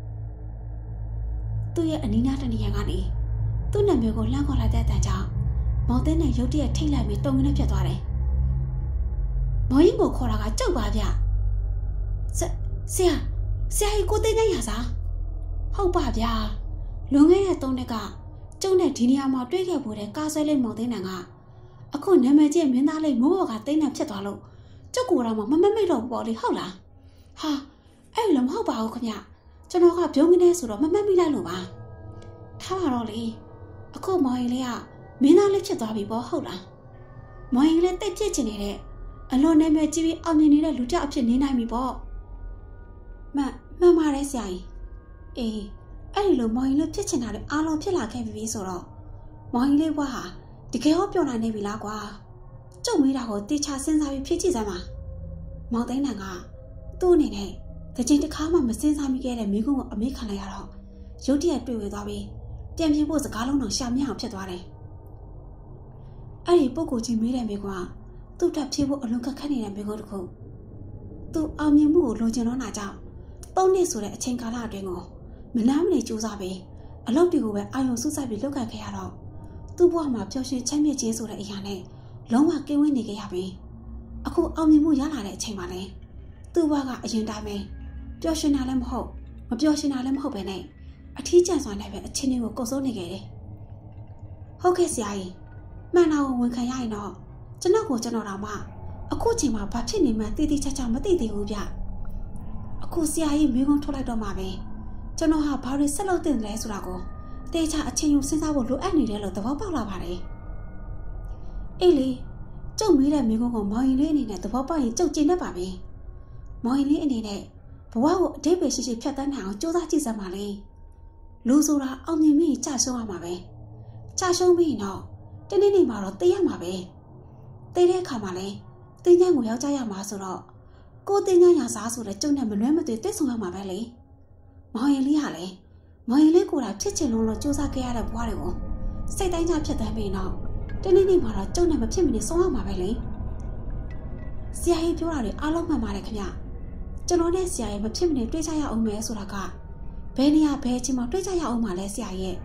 သူ့ရဲ့အနီးနားတနေရာကနေသူ့နာမည်ကိုလှမ်းခေါ်လိုက်တဲ့အတန်ကြောင့်မောင်သိန်းနံရုတ်တရက်ထိတ်လိုက်ပြီးတုံငင်းနဲ့ပြတ်သွားတယ်မောင်ရင်ကိုခေါ်တာကကြောက်ပါဗျဆဆရာဆရာကြီးကိုသိန်းနဲ့ရစားဟုတ်ပါဗျာလွန်ခဲ့တဲ့သုံးနှစ်ကကျုံနဲ့ဒီနေရာမှာတွေ့ခဲ့ဖို့တဲ့ကားဆွဲလေးမောင်သိန်းနံကအခုနာမည်ကြီးမင်းသားလေးမိုးဘကသိန်းနံဖြစ်သွားလို့ကြောက်ကိုတော့မှမမမိတ်တော့ဘူးပေါ့လေဟုတ်လားဟာအဲ့လိုမဟုတ်ပါဘူးခင်ဗျကျွန်တော်ကပြုံးကနေဆိုတော့မမှတ်မိလိုက်လို့ပါထားပါတော့လေအခုမောင်ရင်လေးကမင်းသားလေးဖြစ်သွားပြီပေါ့ဟုတ်လားမောင်ရင်လေးတိတ်ဖြစ်ချင်နေတဲ့အလွန်နာမည်ကြီးပြီးအောင်မြင်နေတဲ့လူတစ်ယောက်အဖြစ်နေနိုင်ပြီပေါ့မှန်မှန်ပါတယ်ဆရာကြီးအေးအဲ့ဒီလိုမောင်ရင်လေးဖြစ်ချင်တာလေအားလုံးဖြစ်လာခဲ့ပြီဆိုတော့မောင်ရင်လေးဘွားဟာတကယ်ရောပြောနိုင်နေပြီလားကွာကျုပ်မိတာကိုတေချာစဉ်းစားပြီးဖြစ်ကြည့်စမ်းပါမောင်သိန်းနံကသူ့အနေနဲ့တကြိမ်တစ်ခါမှမစင်းစားမိခဲ့တဲ့မိကုန်းကိုအမေခံလိုက်ရတော့ရုတ်တရက်တွေ့ဝေသွားပြီးပြန်ပြေဖို့စကားလုံးတော့ရှာမြအောင်ဖြစ်သွားတယ်။အဲ့ဒီပုဂ္ဂိုလ်ကြီးမေးတဲ့မိကုန်းကသူ့ထပ်ဖြေဖို့အလွန်ခက်ခဲနေတဲ့မိကုန်းတစ်ခုသူအောင်မြင်မှုကိုလိုချင်တော့တာကြောင့်သုံးနှစ်ဆိုတဲ့အချိန်ကာလအတွင်းကိုမနာမနေစူးစမ်းပြီးအလုပ်တွေကိုပဲအာရုံစူးစိုက်ပြီးလုပ်ခဲ့ခဲ့ရတော့သူ့ဘဝမှာပျော်ရွှင်ချမ်းမြေ့ခြင်းဆိုတဲ့အရာနဲ့လုံးဝကင်းဝေးနေခဲ့ရပြီးအခုအောင်မြင်မှုရလာတဲ့အချိန်မှာလေသူ့ဘဝကအရင်တိုင်းပဲပျော်ရွှင်တာလည်းမဟုတ်မပျော်ရွှင်တာလည်းမဟုတ်ပဲနဲ့အထီးကျန်စွာနဲ့ပဲအချင်းတွေကိုကုတ်ဆိုးနေခဲ့တယ်။ဟုတ်ကဲ့ဆရာကြီးမှန်တာကိုဝန်ခံရရင်တော့ကျွန်တော်ကိုကျွန်တော်တော့မှအခုချိန်မှာဘာဖြစ်နေမှန်းတည်တည်ချာချာမသိသေးဘူးဗျ။အခုဆရာကြီးမိကုန်းထုတ်လိုက်တော့မှပဲကျွန်တော်ဟာဘာတွေဆက်လုပ်တင်လဲဆိုတာကိုတေချာအချင်းယူစဉ်းစားဖို့လိုအပ်နေတယ်လို့သဘောပေါက်လာပါတယ်။အေးလေကျုပ်မေးတဲ့မိကုန်းကိုမောင်ရင်လေးအနေနဲ့သဘောပေါက်ရင်ကျုပ်ကျင်တတ်ပါပြီ။မောင်ရင်လေးအနေနဲ့ဘဝကိုအတိတ်ပဲရှိရှိဖြတ်တန်းနိုင်အောင်ကြိုးစားကြည့်စမ်းပါလေလူဆိုတာအောင်မြင်ပြီးကြာရှုံးရမှာပဲကြာရှုံးပြီးတော့တနေ့နေ့မှာတော့သိရမှာပဲသိတဲ့အခါမှာလဲတင်းချမ်းကိုရောက်ကြရမှာဆိုတော့ကိုတင်းချမ်းရစားဆိုတဲ့ကျုံနဲ့မလွဲမသွေတက်ဆုံရမှာပဲလေမောင်ရင်လေးဟာလေမောင်ရင်လေးကိုယ်တိုင်ဖြစ်ချင်လို့လို့ကြိုးစားခဲ့ရတဲ့ဘဝတွေကိုစိတ်တိုင်းကြဖြတ်တန်းပြီးတော့တနေ့နေ့မှာတော့ကျုံနဲ့မဖြစ်မနေဆုံးရမှာပဲလေဆရာကြီးပြောတာတွေအားလုံးမှန်ပါတယ်ခင်ဗျကျွန်တော်နဲ့ဆရာရဲ့မဖြစ်မနေတွေ့ကြရအောင်မယ်ဆိုတာကဘယ်နေရာဘယ်အချိန်မှာတွေ့ကြရအောင်မလဲဆရာရဲ့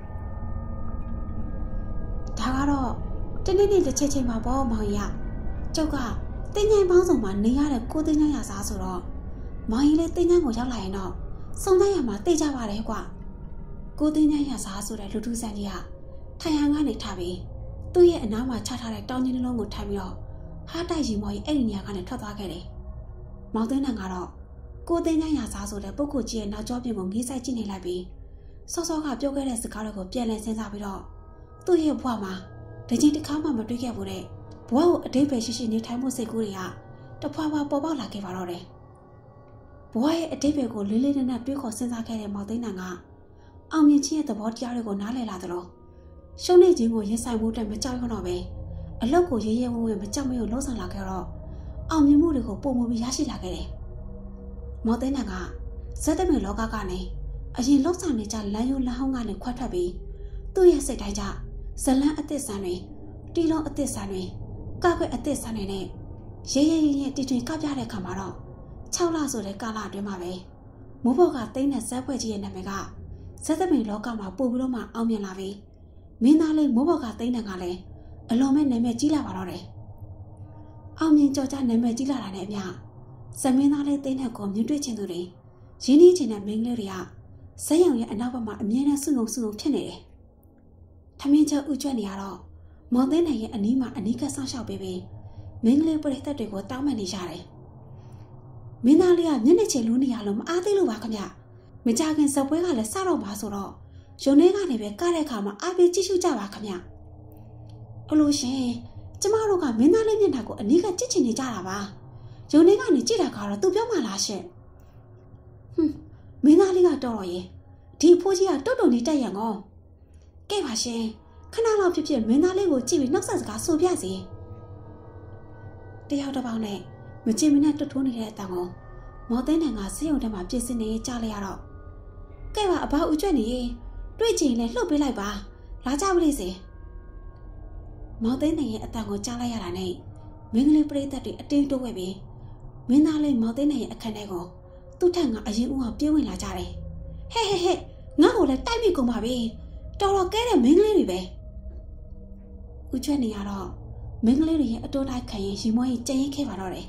ဒါကတော့တနေ့နေ့တစ်ချက်ချိန်မှာပေါ့မောင်ရကျုပ်ကတင်းငယ်ပေါင်းစုံမှာနေရတဲ့ကိုတင်းငယ်ရစားဆိုတော့မောင်ရင်လေးတင်းငယ်ကိုရောက်လာရင်တော့စုံလိုက်ရမှာသိကြပါတယ်ကွာကိုတင်းငယ်ရစားဆိုတဲ့လူထုဆန်ကြီးကထိုင်ဟန်ကနေထားပြီးသူ့ရဲ့အနားမှာချထားတဲ့တောင်းကြီးနှလုံးကိုထိုင်ပြီးတော့ဟားတိုက်ရီမော်ကြီးအဲ့ဒီနေရာကနေထွက်သွားခဲ့တယ်မောင်သိန်းနံကတော့ကိုသိန်းချမ်းရစားဆိုတဲ့ပုဂ္ဂိုလ်ကြီးရဲ့နောက်ကျောပြင်ကိုငေးဆိုင်ကြည့်နေလိုက်ပြီးစောစောကပြောခဲ့တဲ့စကားတွေကိုပြန်လည်စဉ်းစားပြီးတော့သူ့ရဲ့ဘဝမှာတကြိမ်တစ်ခါမှမတွေ့ခဲ့ဘူးတဲ့ဘဝကိုအတိတ်ပဲရှိရှိနေထိုင်မှုစိတ်ကူးတွေကတဖွာဖွာပေါ်ပေါက်လာခဲ့ပါတော့တယ်ဘဝရဲ့အတိတ်ပဲကိုလေးလေးနက်နက်တွေးခေါ်စဉ်းစားခဲ့တဲ့မောင်သိန်းနံကအောင်မြင်ခြင်းရဲ့သဘောတရားတွေကိုနားလည်လာသလိုရှုံးနေခြင်းကိုရင်ဆိုင်မှုအတွက်မကြောက်ရွံ့တော့ပဲအလုပ်ကိုရဲရဲဝံ့ဝံ့မကြောက်မရွံ့လှုပ်ဆောင်လာခဲ့တော့အောင်မြင်မှုတွေကိုပုံမပြီးရရှိလာခဲ့တယ်မော်သိန်းနံကဇက်တမင်လောကကနေအရင်လောက်ဆောင်နေကြလမ်းရိုးလမ်းဟောင်းကနေခွတ်ထွက်ပြီးသူ့ရဲ့စိတ်တိုင်းကြဇလန်းအသစ်ဆန်းတွေတီလုံးအသစ်ဆန်းတွေကောက်ွက်အသစ်ဆန်းတွေနဲ့ရဲရဲရဲရဲတီထွင်ကောက်ပြတဲ့ခါမှာတော့၆လဆိုတဲ့ကာလအတွင်းမှာပဲမိုးဘော်ကတိန်းတဲ့ဇက်ဖွဲ့ကြီးရဲ့နာမည်ကဇက်သမီလောကမှာပို့ပြီးတော့မှအောင်မြင်လာပြီးမင်းသားလေးမိုးဘော်ကတိန်းတဲ့ကလည်းအလွန်မဲ့နာမည်ကြီးလာပါတော့တယ်အောင်မြင်ကြော်ကြားနာမည်ကြီးလာတာနဲ့အမျှဇမင်းသားလေးတိန်းတဲ့ကိုမြင်တွေ့ချင်သူတွေရင်းနှီးချင်တဲ့မိန်းကလေးတွေကဇက်ရောင်ရဲ့အနောက်ဘက်မှာအမြဲတမ်းစုံုံစုံုံဖြစ်နေတယ်ထမင်းချက်ဥကျွတ်နေရတော့မောင်သိန်းနိုင်ရဲ့အနီးမှာအနီးကပ်ဆောင်းလျှောက်ပေးပြီးမင်းကလေးပရိသတ်တွေကိုတောင်းပန်နေကြတယ်မင်းသားလေးကမျက်နှာချေလူးနေရလို့မအားသေးလို့ပါခင်ဗျမကြခင်ဇက်ပွဲကလည်းစတော့ပါဆိုတော့ရုံထဲကနေပဲကားတဲ့အခါမှာအားပေးကြည့်ရှုကြပါခင်ဗျအလို့ရှင်ကျမတို့ကမင်းသားလေးမျက်နှာကိုအနီးကကြည့်ချင်နေကြတာပါရုံထဲကနေကြည့်တာကတော့သူပြောမှလားရှင်ဟွန်းမင်းသားလေးကတော်တော်ရေဒီဖိုးကြီးကတုတ်တုံနေတက်ရံကောကဲပါရှင်ခဏလောက်ဖြစ်ဖြစ်မင်းသားလေးကိုကြည့်ပြီးနောက်ဆက်စကားဆိုပြစီတယောက်တစ်ပေါက်နဲ့မချင်မနဲ့တွတ်ထိုးနေတဲ့အတန်ကိုမော်သိန်းနိုင်ကဆေးရုံထဲမှာပြည့်စင်နေကြလိုက်ရတော့ကဲပါအဘဦးကျွတ်နေတွေ့ချင်လဲလှုပ်ပေးလိုက်ပါလာကြပါလိမ့်စေမော်သိန်းနိုင်ရဲ့အတန်ကိုကြားလိုက်ရတာနဲ့မင်းကလေးပရိသတ်တွေအတင်းတိုးဝဲပြီးမင်းသားလေးမော်သိန်းနိုင်ရဲ့အခန်းထဲကိုသူ့ထက်ကအရင်ဦးအောင်ပြေးဝင်လာကြတယ်ဟဲ့ဟဲ့ဟဲ့ငါ့ကိုလည်းတိုက်မိကုန်ပါပြီတော်တော်ကဲတဲ့မင်းကလေးတွေပဲဦးကျွတ်နေရတော့မင်းကလေးတွေရဲ့အတိုးတိုက်ခံရင်ရီမွှဲကြီးကြင်ရင်ခဲ့ပါတော့တယ်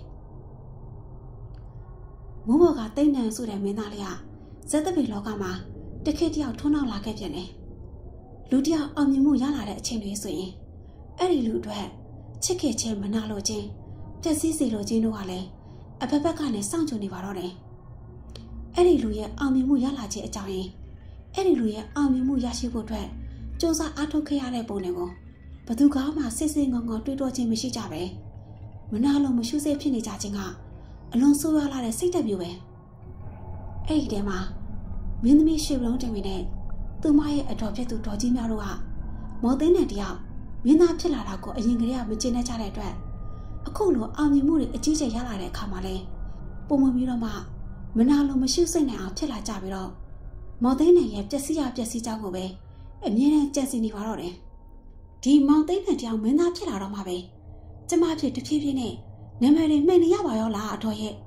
မိုးဘော်ကတိတ်နံဆိုတဲ့မင်းသားလေးကဇက်တပီလောကမှာတခေတ်တယောက်ထွန်းနောက်လာခဲ့ပြန်တယ်လူတယောက်အောင်မြင်မှုရလာတဲ့အချိန်တွေဆိုရင်အဲ့ဒီလူအတွက်ချစ်ခင်ချင်းမနာလိုခြင်းပျက်စီးစေလိုခြင်းတို့ကလည်းအဖက်ဖက်ကနေစောင့်ကြနေပါတော့တယ်အဲ့ဒီလူရဲ့အောင်မြင်မှုရလာခြင်းအကြောင်းရင်းအဲ့ဒီလူရဲ့အောင်မြင်မှုရရှိဖို့အတွက်စူးစမ်းအားထုတ်ခဲ့ရတဲ့ပုံတွေကိုဘသူကမှစစ်စစ်ငေါငေါတွေးတောခြင်းမရှိကြပဲမနာလိုမရှုစိတ်ဖြစ်နေကြခြင်းကအလွန်ဆိုးရွားလာတဲ့စိတ်တက်မျိုးပဲအဲ့ဒီထဲမှာမင်းသမီးရှေ့လုံးတင်ဝင်တဲ့သူမရဲ့အတော်ဖြစ်သူတော်ကြီးများတို့ကမော်သိန်းတဲ့တယောက်မင်းသားဖြစ်လာတာကိုအရင်ကတည်းကမကျေနပ်ကြတဲ့အတွက်အခုလိုအောင်မြင်မှုတွေအကြီးကျယ်ရလာတဲ့အခါမှာလဲပုံမှန်ပြီးတော့မှမနာလိုမရှုစိတ်နိုင်အောင်ဖြစ်လာကြပြီးတော့မော်သိန်းတဲ့ရဲ့ပျက်စီးရပျက်စီးကြောင်းကိုပဲအမြဲတမ်းကြံစည်နေပါတော့တယ်ဒီမောင်သိန်းတဲ့တယောက်မင်းသားဖြစ်လာတော့မှပဲကျမဖြစ်တဖြည်းဖြည်းနဲ့နာမည်တွေမှန်နေရပါရောလားအတော်ရဲ့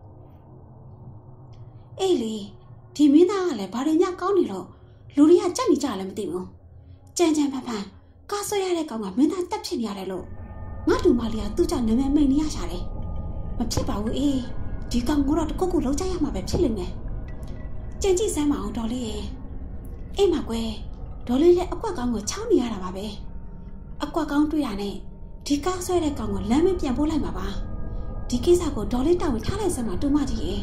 အေးလေဒီမင်းသားကလည်းဘာတွေညကောင်းနေလို့လူတွေကကြက်နေကြလည်းမသိဘူးကြမ်းကြမ်းဖန်ဖန်ကားဆွဲရတဲ့ကောင်ကမင်းသားတက်ဖြစ်နေရတယ်လို့ငါတို့မလေးကသူ့ကြောင့်နာမည်မှန်နေရရှာတယ်မဖြစ်ပါဘူးအေးဒီကောင်ကတော့တကုတ်ကုတ်လုံးကြရမှာပဲဖြစ်လိမ့်မယ်ကြင်ကြည့်စမ်းမအောင်တော်လေးရဲ့အိမ်မှာကွယ်ဒေါ်လေးလည်းအကွက်ကောင်းကိုချောင်းနေရတာပါပဲအကွက်ကောင်းတွေ့ရနဲ့ဒီကားဆွဲတဲ့ကောင်ကိုလမ်းမပြန်ပို့လိုက်မှာပါဒီကိစ္စကိုဒေါ်လေးတောင်းဝင်ထားလိုက်စမ်းမတူမကြီးရဲ့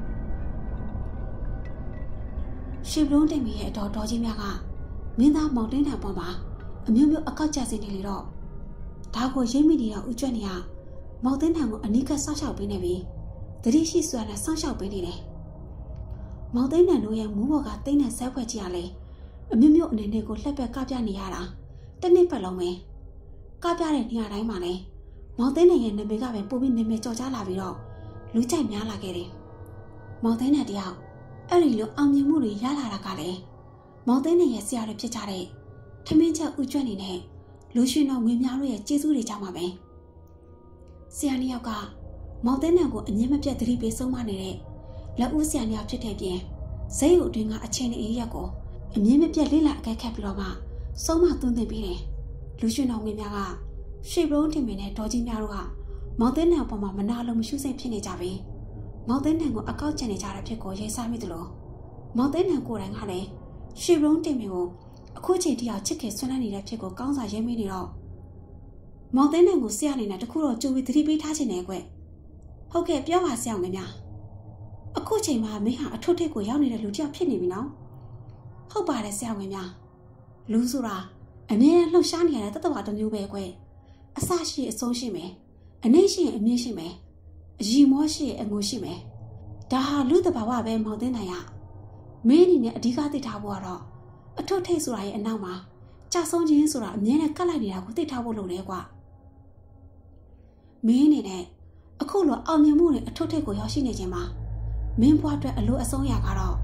ရှေဘလုံးတင်မီရဲ့အတော်တော်ကြီးများကမင်းသားမောင်တင်းထံပေါ်မှာအမျိုးမျိုးအကောက်ကျစင်းနေလေတော့ဒါကိုရိပ်မိနေတော့ဥကျွတ်နေရမောင်တင်းထံကိုအနီးကပ်ဆောက်ရှောက်ပေးနေပြီးတတိရှိစွာနဲ့ဆောက်ရှောက်ပေးနေတယ်မောင်တင်းထံတို့ရဲ့မူးဘော်ကတင်းတဲ့ဇက်ဖွဲ့ကြီးကလည်းအမျိုးမျိုးအနေနဲ့ကိုလှက်ပက်ကပြနေရတာတစ်နှစ်ပတ်လုံးပဲကပြတဲ့နေရာတိုင်းမှာလည်းမောင်သိန်းနိုင်ရဲ့နာမည်ကပဲပို့ပြီးနာမည်ကြော်ကြားလာပြီးတော့လူကြိုက်များလာခဲ့တယ်မောင်သိန်းနိုင်တယောက်အဲ့ဒီလိုအောင်မြင်မှုတွေရလာတာကလည်းမောင်သိန်းနိုင်ရဲ့ဆရာတွေဖြစ်ကြတဲ့ထမင်းချက်ဥကျွတ်နေနဲ့လူရှင်တော်ငွေများတို့ရဲ့ကျေးဇူးတွေကြောင့်ပါပဲဆရာနှစ်ယောက်ကမောင်သိန်းနိုင်ကိုအငြင်းမပြတ်သတိပေးဆုံးမနေတဲ့လက်ဦးဆရာနှစ်ယောက်ဖြစ်တဲ့ပြင်ဇိတ်ရုပ်တွင်ကအချင်းအေးရက်ကိုအမြင့်မပြတ်လေးလာအကဲခတ်ပြီးတော့မှဆုံးမသွင်းသင်ပြီးတယ်လူရှင်တော်ငွေများကရှေဘလုံးတင်မင်းနဲ့ဒေါ်ကြီးများတို့ကမောင်သိန်းနိုင်ပေါ်မှာမနာလိုမရှုစိတ်ဖြစ်နေကြပြီးမောင်သိန်းနိုင်ကိုအကောက်ကျန်နေကြတဲ့ဖြစ်ကိုရေးစားမိသလိုမောင်သိန်းနိုင်ကိုယ်တိုင်ကလည်းရှေဘလုံးတင်မင်းကိုအခုချိန်ထိအောင်ချစ်ခင်ဆွမ်းလန်းနေတဲ့ဖြစ်ကိုကောင်းစာရေးမိနေတော့မောင်သိန်းနိုင်ကိုဆရာအနေနဲ့တခုတော့ကြိုပြီးသတိပေးထားခြင်းနဲ့ကွဟုတ်ကဲ့ပြောပါဆရာငွေများအခုချိန်မှာမင်းဟာအထွတ်ထိပ်ကိုရောက်နေတဲ့လူတစ်ယောက်ဖြစ်နေပြီနော်ဟုတ်ပါတယ်ဆရာဝန်များလူဆိုတာအမြဲလှုပ်ရှားနေရတဲ့တသက်ဝါတစ်မျိုးပဲကွအစရှိအဆုံးရှိမယ်အနှိမ့်ရှိအမြင့်ရှိမယ်အရီမောရှိအငိုရှိမယ်ဒါဟာလူတဘာဝပဲမောင်သိန်းနိုင်ရမင်းအနေနဲ့အဓိကသိထားဖို့ကတော့အထွတ်ထိပ်ဆိုတာရဲ့အနောက်မှာကြာဆုံးခြင်းဆိုတာအမြဲတမ်းကတ်လိုက်နေတာကိုသိထားဖို့လိုတယ်ကွမင်းအနေနဲ့အခုလိုအောင်မြင်မှုတွေအထွတ်ထိပ်ကိုရောက်ရှိနေခြင်းမှာမင်းဘွားအတွက်အလိုအဆုံးရကတော့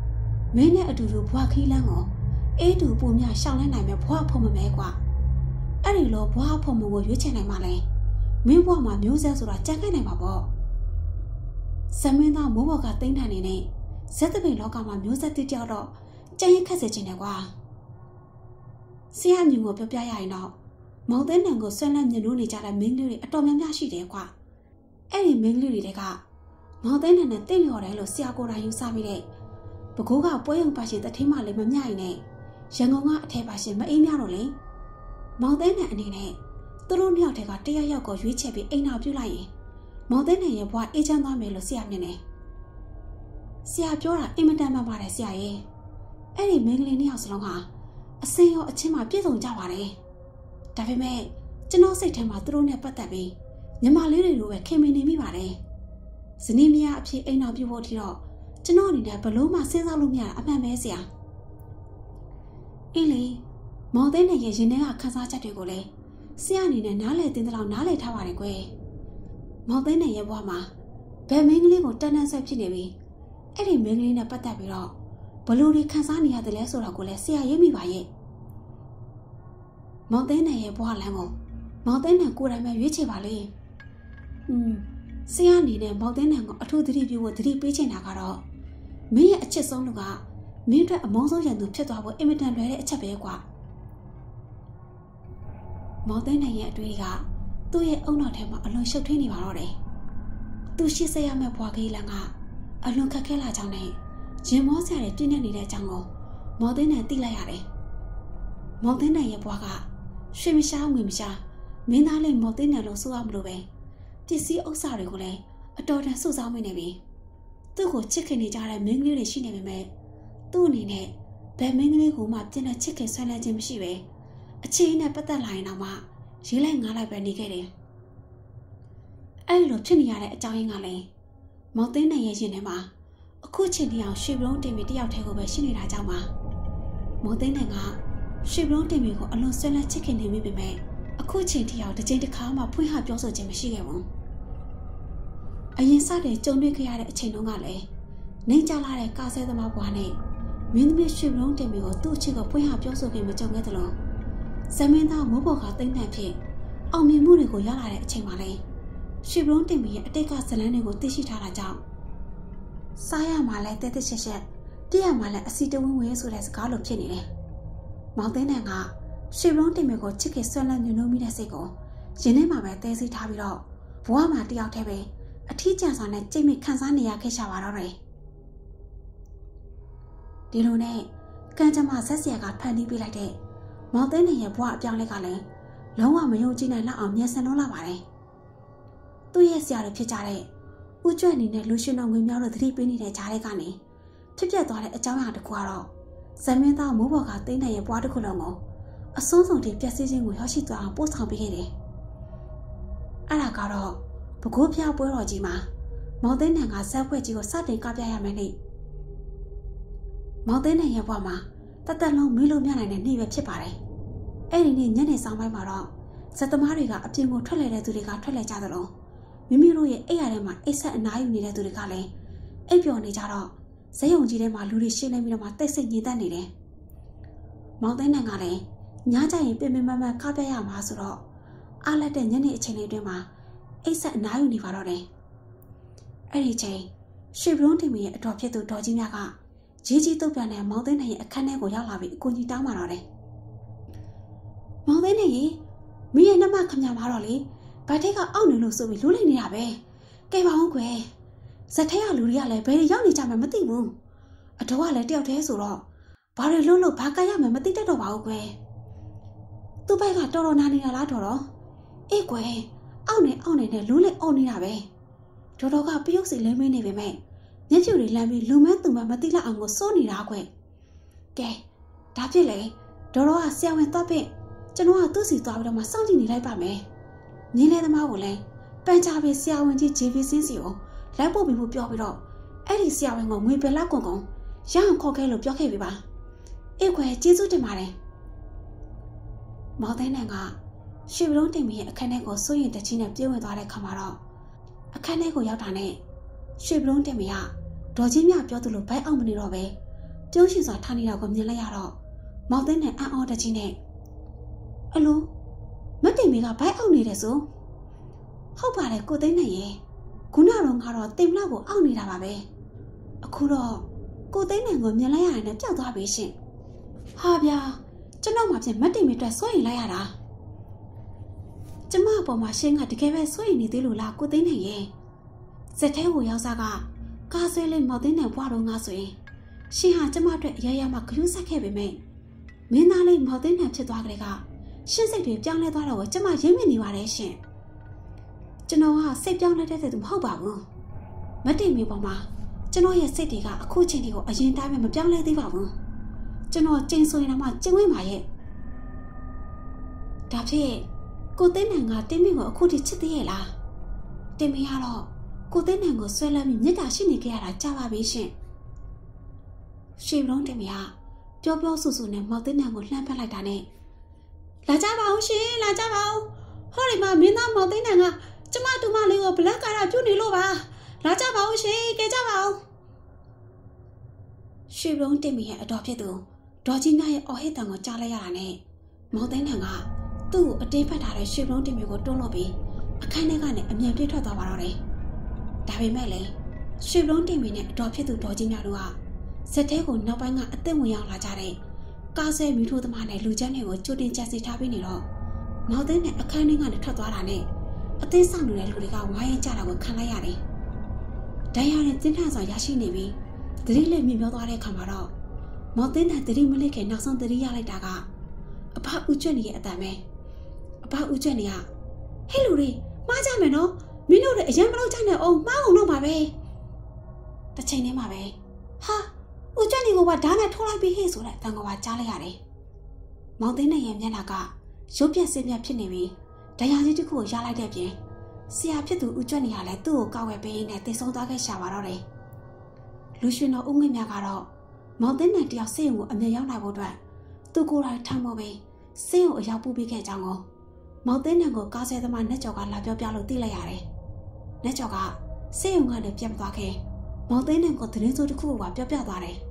မင်းနဲ့အတူတူဘွားခီးလန်းကိုအေးတူပူမြရှောင်းလဲနိုင်မဲ့ဘွားဖို့မမဲကွာအဲ့ဒီလိုဘွားဖို့မကိုရွေးချယ်နိုင်မှလဲမင်းဘွားမှာမျိုးဆက်ဆိုတာကြံခဲ့နိုင်မှာပေါ့ဇမင်းသားမိုးဘော်ကတိမ့်ထန်နေနဲ့ဇက်တပင်လောကမှာမျိုးဆက်တိတောက်တော့ကြံရင်ခက်စေချင်တယ်ကွာဆရာညူကိုပြောပြရရင်တော့မောင်သိန်းနံကိုဆွမ်းလန်းမြင်လို့နေကြတဲ့မင်းကလေးတွေအတော်များများရှိတယ်ကွာအဲ့ဒီမင်းကလေးတွေကမောင်သိန်းနံနဲ့တင့်လျော်တယ်လို့ဆရာကိုယ်တိုင်ယူဆပြီးတဲ့ဘကိုးကပွဲရုံပါရှင်တထင်းမလေးမမြရင်နဲ့ရန်ကုန်ကအထက်ပါရှင်မအေးမြတော့လေမောင်သိန်းနံအနေနဲ့သူတို့နှစ်ယောက်တည်းကတယောက်ယောက်ကိုရွေးချယ်ပြီးအိမ်နာပြုတ်လိုက်ရင်မောင်သိန်းနံရဲ့ဘွားအေးချမ်းသွားမယ်လို့ဆရာမြင်တယ်ဆရာပြောတာအင်မတန်မှပါတယ်ဆရာရဲ့အဲ့ဒီမင်းကလေးနှစ်ယောက်စလုံးဟာအစင်ရောအချင်းမှပြည့်စုံကြပါတယ်ဒါပေမဲ့ကျွန်တော်စိတ်ထဲမှာသူတို့နဲ့ပတ်သက်ပြီးညီမလေးတွေလိုပဲခင်မင်နေမိပါတယ်ဇနီးမယားအဖြစ်အိမ်တော်ပြုဖို့ထီတော့ကျွန်တော်အနေနဲ့ဘလို့မှစဉ်းစားလို့မရတာအမှန်ပဲဆရာအေးလေမောင်သိန်းနဲ့ရဲ့ရင်ထဲကခန်းစားချက်တွေကိုလည်းဆရာအနေနဲ့နားလည်တင်တဲ့လောက်နားလည်ထားပါတယ်ကွယ်မောင်သိန်းနဲ့ရဲ့ဘဝမှာဘယ်မင်းကလေးကိုတန်းတန်းဆက်ဖြစ်နေပြီအဲ့ဒီမင်းကလေးနဲ့ပတ်သက်ပြီးတော့ဘလို့တွေခန်းစားနေရတယ်လဲဆိုတော့ကိုလည်းဆရာရေးမိပါရဲ့မောင်သိန်းနဲ့ရဲ့ဘဝလမ်းကိုမောင်သိန်းနဲ့ကိုယ်တိုင်ပဲရွေးချယ်ပါလေอืมဆရာအနေနဲ့မောင်သိန်းနဲ့ကိုအထူးသတိပြုဖို့သတိပေးချင်တာကတော့မင်းရဲ့အချစ်ဆုံးလူကမင်းအတွက်အမောင်းဆုံးရန်သူဖြစ်သွားဖို့အင်မတန်လွယ်တဲ့အချက်ပဲကွာမောင်သိန်းနဲ့ရဲ့အတွေ့ကသူ့ရဲ့အုံနောက်ထဲမှာအလွန်ရှုပ်ထွေးနေပါတော့တယ်သူရှိစေရမယ့်ဘွားကလေးလမ်းကအလွန်ခက်ခဲလာကြောင်းနဲ့ရင်မောဆရာတွေပြင်းနေနေတဲ့အကြောင်းကိုမောင်သိန်းနဲ့သိလိုက်ရတယ်မောင်သိန်းနဲ့ရဲ့ဘွားကရွှေမရှားငွေမရှားမင်းသားလေးမောင်သိန်းနဲ့လို့ဆိုရမလို့ပဲပစ္စည်းဥစ္စာတွေကိုလည်းအတော်တန်စုဆောင်းမိနေပြီသူ့ကိုချစ်ခင်နေကြတဲ့မင်းကလေးတွေရှိနေပေမဲ့သူ့အနေနဲ့ဘယ်မင်းကလေးကိုမှပြင်းတဲ့ချစ်ခင်ဆွဲလန်းခြင်းမရှိပဲအချင်းနဲ့ပတ်သက်လာရင်တော့မှရေးလိုက်ငားလိုက်ပဲနေခဲ့တယ်အဲ့လိုဖြစ်နေရတဲ့အကြောင်းရင်းကလည်းမောင်သိန်းနဲ့ရဲ့ရင်ထဲမှာအခုချိန်တည်းအောင်ရွှေဘုံတင်မီတယောက်တည်းကိုပဲရှိနေတာကြောင့်ပါမောင်သိန်းနဲ့ကရွှေဘုံတင်မီကိုအလွန်ဆွဲလန်းချစ်ခင်နေမိပေမဲ့အခုချိန်တည်းအောင်တစ်ချိန်တစ်ခါမှဖွင့်ဟပြောဆိုခြင်းမရှိခဲ့ဘူးအရင်စတဲ့ကြုံတွေ့ခဲ့ရတဲ့အချိန်တုန်းကလည်းနေကြလာတဲ့ကားဆဲသမားဘွားနဲ့မင်းသမီးရွှေဘုံတင်မီကိုသူ့အချစ်ကိုဖွင့်ဟပြောဆိုခြင်းမကြုံခဲ့သလိုဇမင်းသားမိုးပေါ်ကတိမ့်တန့်ဖြစ်အောင်မြင်မှုတွေကိုရလာတဲ့အချိန်မှာလည်းရွှေဘုံတင်မီရဲ့အတိတ်ကဇလန်းတွေကိုသိရှိထားတာကြောင့်စားရမှလည်းတဲတဲရှက်ရှက်ပြရမှလည်းအစီတဝင်းဝဲဆိုတဲ့စကားလိုဖြစ်နေတယ်။မောင်သိန်းနဲ့ကရွှေဘုံတင်မီကိုချစ်ခင်ဆွဲလန်းညှို့နှိုးမိတဲ့စိတ်ကိုရင်ထဲမှာပဲတဲစီထားပြီးတော့ဘဝမှာတယောက်တည်းပဲအထီးကျန်စွာနဲ့ကြိတ်မိခံစားနေရခဲ့ရှာပါတော့တယ်။ဒီလိုနဲ့ကံကြမ္မာဆက်ဆရာကဖန်တီးပေးလိုက်တဲ့မောင်သိန်းနဲ့ရဲ့ဘဝအပြောင်းလဲကလည်းလုံးဝမယုံကြည်နိုင်လောက်အောင်မြန်ဆန်လို့လာပါတယ်။သူ့ရဲ့ဆရာတွေဖြစ်ကြတဲ့ဦးကျွတ်အနေနဲ့လူရှင်တော်ငွေမြောက်လို့သတိပေးနေတဲ့ကြားထဲကနေဖြစ်ပျက်သွားတဲ့အကြောင်းအရာတစ်ခုကတော့ဇမင်းသားမိုးဘော်ကတိမ့်တဲ့ရဲ့ဘွားတစ်ခုလုံးကိုအစွန်းဆုံးထိပျက်စီးခြင်းကိုရောက်ရှိသွားအောင်ပို့ဆောင်ပေးခဲ့တယ်။အဲ့ဒါကတော့ပဲခူးဖျားပွဲတော်ကြီးမှာမောင်သိန်းနံကဇက်ဖွဲ့ကြီးကိုစတင်ကပြရမယ်နေ့။မောင်သိန်းနံရဲ့ဘွားမှာတသက်လုံးမေးလို့မရနိုင်တဲ့နေ့ပဲဖြစ်ပါတယ်။အဲ့ဒီနေ့ညနေဆောင်ပိုင်းမှာတော့ဇက်သမားတွေကအပြင်ကိုထွက်လာတဲ့သူတွေကထွက်လာကြသလိုမိမိတို့ရဲ့အိမ်ရထဲမှာအိတ်ဆက်အနားယူနေတဲ့သူတွေကလည်းအိပ်ပျော်နေကြတော့ဇက်ယုံကြီးထဲမှာလူတွေရှင်းနေပြီးတော့မှတိတ်ဆိတ်ညင်သက်နေတယ်။မောင်သိန်းနံကလည်းညကြရင်ပင်ပင်မမကားပြရမှာဆိုတော့အားလက်တဲ့ညနေအချိန်လေးတွင်မှာအိတ်ဆက်အနားယူနေပါတော့တယ်။အဲ့ဒီချိန်ရွှေဘုံတင်မီရဲ့အတော်ဖြစ်သူဒေါ်ကြီးမြတ်ကကြီးကြီးတုတ်ပြန်တဲ့မောင်သိန်းနံရဲ့အခန်းထဲကိုရောက်လာပြီးအကူကြီးတောင်းပါတော့တယ်။မောင်သိန်းနံရေမင်းရဲ့နှမခမရမှာတော့လေဗတ်ထိတ်ကအောက်နေလို့ဆိုပြီးလူးလိုက်နေတာပဲကဲပါအောင်ကွယ်ဇက်ထဲကလူတွေကလည်းဘယ်တွေရောက်နေကြမှမသိဘူးအတော်ကလည်းတယောက်တည်းဆိုတော့ဘာတွေလုံးလို့ဘာကရမှမသိတတ်တော့ပါဘူးကွယ်သူ့ဘက်ကတော်တော်နာနေတာလားတော်တော်အေးကွယ်အောက်နေအောက်နေနဲ့လူးလိုက်အော်နေတာပဲတော်တော်ကပြုတ်စီလဲမင်းနေပေမဲ့မျက်ဖြူတွေလမ်းပြီးလူမဲသူမဲမသိလောက်အောင်ကိုစိုးနေတာကွယ်ကဲဒါဖြစ်လေတော်တော်ကဆရာဝန်သွားပြင်ကျွန်တော်ကသူ့စီသွားပြီးတော့မှစောင့်ကြည့်နေလိုက်ပါမယ်ညီလေးသမားကိုလည်းပန်ချာပေးဆရာဝန်ကြီးဂျေဗီစင်းစီကိုလိုက်ပို့ပြီးဖို့ပြောပြီးတော့အဲ့ဒီဆရာဝန်ကငွေပဲလောက်ကုန်ကုန်ရအောင်ခေါ်ခဲ့လို့ပြောခဲ့ပြီပါအေးခွဲကျေးဇူးတင်ပါတယ်မောင်သိန်းနံကရွှေဘုံတင်မီရဲ့အခန်းထဲကိုစိုးရင်တချင်းနဲ့ပြေးဝင်သွားတဲ့ခါမှာတော့အခန်းထဲကိုရောက်တာနဲ့ရွှေဘုံတင်မီကဒေါ်ကြီးမြပြောသူလိုဘိုက်အောင်မနေတော့ပဲပြုံးရှင်စွာထားနေတာကိုမြင်လိုက်ရတော့မောင်သိန်းနဲ့အံ့ဩတကြီးနဲ့အလိုမတ်တင်မီကဘိုက်အောက်နေတယ်ဆိုဟုတ်ပါတယ်ကိုသိန်းနဲ့ရေခုနကတော့ငါတော့တင်မလောက်ကိုအောက်နေတာပါပဲအခုတော့ကိုသိန်းနဲ့ကိုမြင်လိုက်ရတယ်နဲ့ကြောက်သွားပြီရှင်ဟာဗျာကျွန်တော်မှပြင်မတ်တင်မီအတွက်စိုးရင်လိုက်ရတာကျမအပေါ်မှာရှင်းကတကယ်ပဲစိုးရင်နေသေးလို့လားကိုသိန်းနဲ့ရေစက်ထဲကိုရောက်စားကကားဆွဲလေးမောင်သိန်းနဲ့ဘွားတော့ငါဆိုရင်ရှင်ဟာကျမအတွက်အရရမှဂရုစိုက်ခဲ့ပေမဲ့မင်းသားလေးမောင်သိန်းနဲ့ဖြစ်သွားကြတဲ့ကရှင်းစိတ်တွေပြောင်းလဲသွားတော့ကျမရင်းမြစ်နေပါတယ်ရှင်ကျွန်တော်ကစိတ်ပြောင်းလဲတဲ့သူမဟုတ်ပါဘူးမတ်တင်မီပေါ်မှာကျွန်တော်ရဲ့စိတ်တွေကအခုချိန်ဒီကိုအရင်တိုင်းပဲမပြောင်းလဲသေးပါဘူးကျွန်တော်ကျင်းဆိုရင်တော့မှကျင်းဝင်ပါရဲ့ဒါဖြစ်ကိုသိန်းနဲ့ငါတင်းမီကိုအခုထိချစ်သေးရဲ့လားတင်မီကတော့ကိုသိန်းနဲ့ကိုဆွဲလမ်းပြီးမြစ်တာရှိနေကြရတာကြားပါပြီရှင်ရှေ့လုံးတင်မီကပျော်ပျော်ဆူဆူနဲ့မောင်သိန်းနဲ့ကိုလှမ်းဖက်လိုက်တာနဲ့လာကြပါဦးရှင်လာကြပါဦးဟောဒီမှာမင်းသားမောင်သိန်းနဲ့ကကျမတူမလေးကိုဘလက်ကာရာပြုတ်နေလို့ပါလာကြပါဦးရှင်ကြကြပါဦးရှေ့လုံးတင်မီရဲ့အတော်ဖြစ်သူဒေါ်ကြီးမြရဲ့အော်ဟစ်တန်ကိုကြားလိုက်ရတာနဲ့မောင်သိန်းနဲ့ကသူ့ကိုအတင်းဖက်ထားတဲ့ရှေ့လုံးတင်မီကိုတွန်းလို့ပြီးအခန်းထဲကနေအမြန်ပြေးထွက်သွားပါတော့တယ်ဒါပေမဲ့လေရှေ့လုံးတင်မီနဲ့အတော်ဖြစ်သူဒေါ်ကြီးမြတို့ကစက်ထဲကိုနောက်ပိုင်းကအသက်ဝင်ရောက်လာကြတဲ့ကားဆဲမီထိုးသမားနဲ့လူချမ်းတွေကိုကြိုတင်ကြံစီထားပြီးနေတော့မောင်သိန်းနဲ့အခန်းထဲကနေထွက်သွားတာနဲ့အသေးဆောင်နေတဲ့လူတွေကဝိုင်းရကြတာကိုခံလိုက်ရတယ်။ဒဏ်ရာနဲ့တင်းထန်စွာရရှိနေပြီးသတိလေးမြင်ပြောသွားတဲ့အခါမှာတော့မောင်သိန်းနဲ့သတိမလေးခင်နောက်ဆုံးသတိရလိုက်တာကအဖဦးကျွတ်နေရဲ့အတန်ပဲအဖဦးကျွတ်နေကဟဲ့လူတွေမှားကြမယ်နော်မင်းတို့တွေအရင်မလုပ်ကြနဲ့အောင်မှားအောင်လုပ်ပါပဲတစ်ချိန်တည်းမှာပဲဟာဦးကျွတ်နေကဘာဓာတ်နဲ့ထိုးလိုက်ပြီးဟဲ့ဆိုတဲ့အတန်ကဘာကြားလိုက်ရတယ်မောင်သိန်းနဲ့ရဲ့မျက်နှာကရုပ်ပြက်စင်းပြက်ဖြစ်နေပြီးဒဏ်ရာကြီးတစ်ခုကိုရလိုက်တဲ့ပြင်ဆရာဖြစ်သူဦးကျွတ်နေရလဲသူ့ကိုကောက်ဝဲပေးရင်းနဲ့တိတ်ဆုံးသွားခဲ့ရှာပါတော့တယ်လူရှင်တော်ဦးငွေမြကတော့မောင်သိန်းနဲ့တယောက်ဆေးရုံကိုအမြဲရောက်လာဖို့အတွက်သူကိုယ်တိုင်ထမ်းမိုးပြီးဆေးရုံအရောက်ပို့ပေးခဲ့ကြောင်းကိုမောင်သိန်းနဲ့ကိုကားဆဲသမားနဲ့ကျော်ကလာပြောပြလို့သိလိုက်ရတယ်။နဲ့ကျော်ကဆေးရုံကနေပြန်သွားခဲ့မောင်သိန်းနဲ့ကိုသတင်းစိုးတစ်ခုကပြောပြသွားတယ်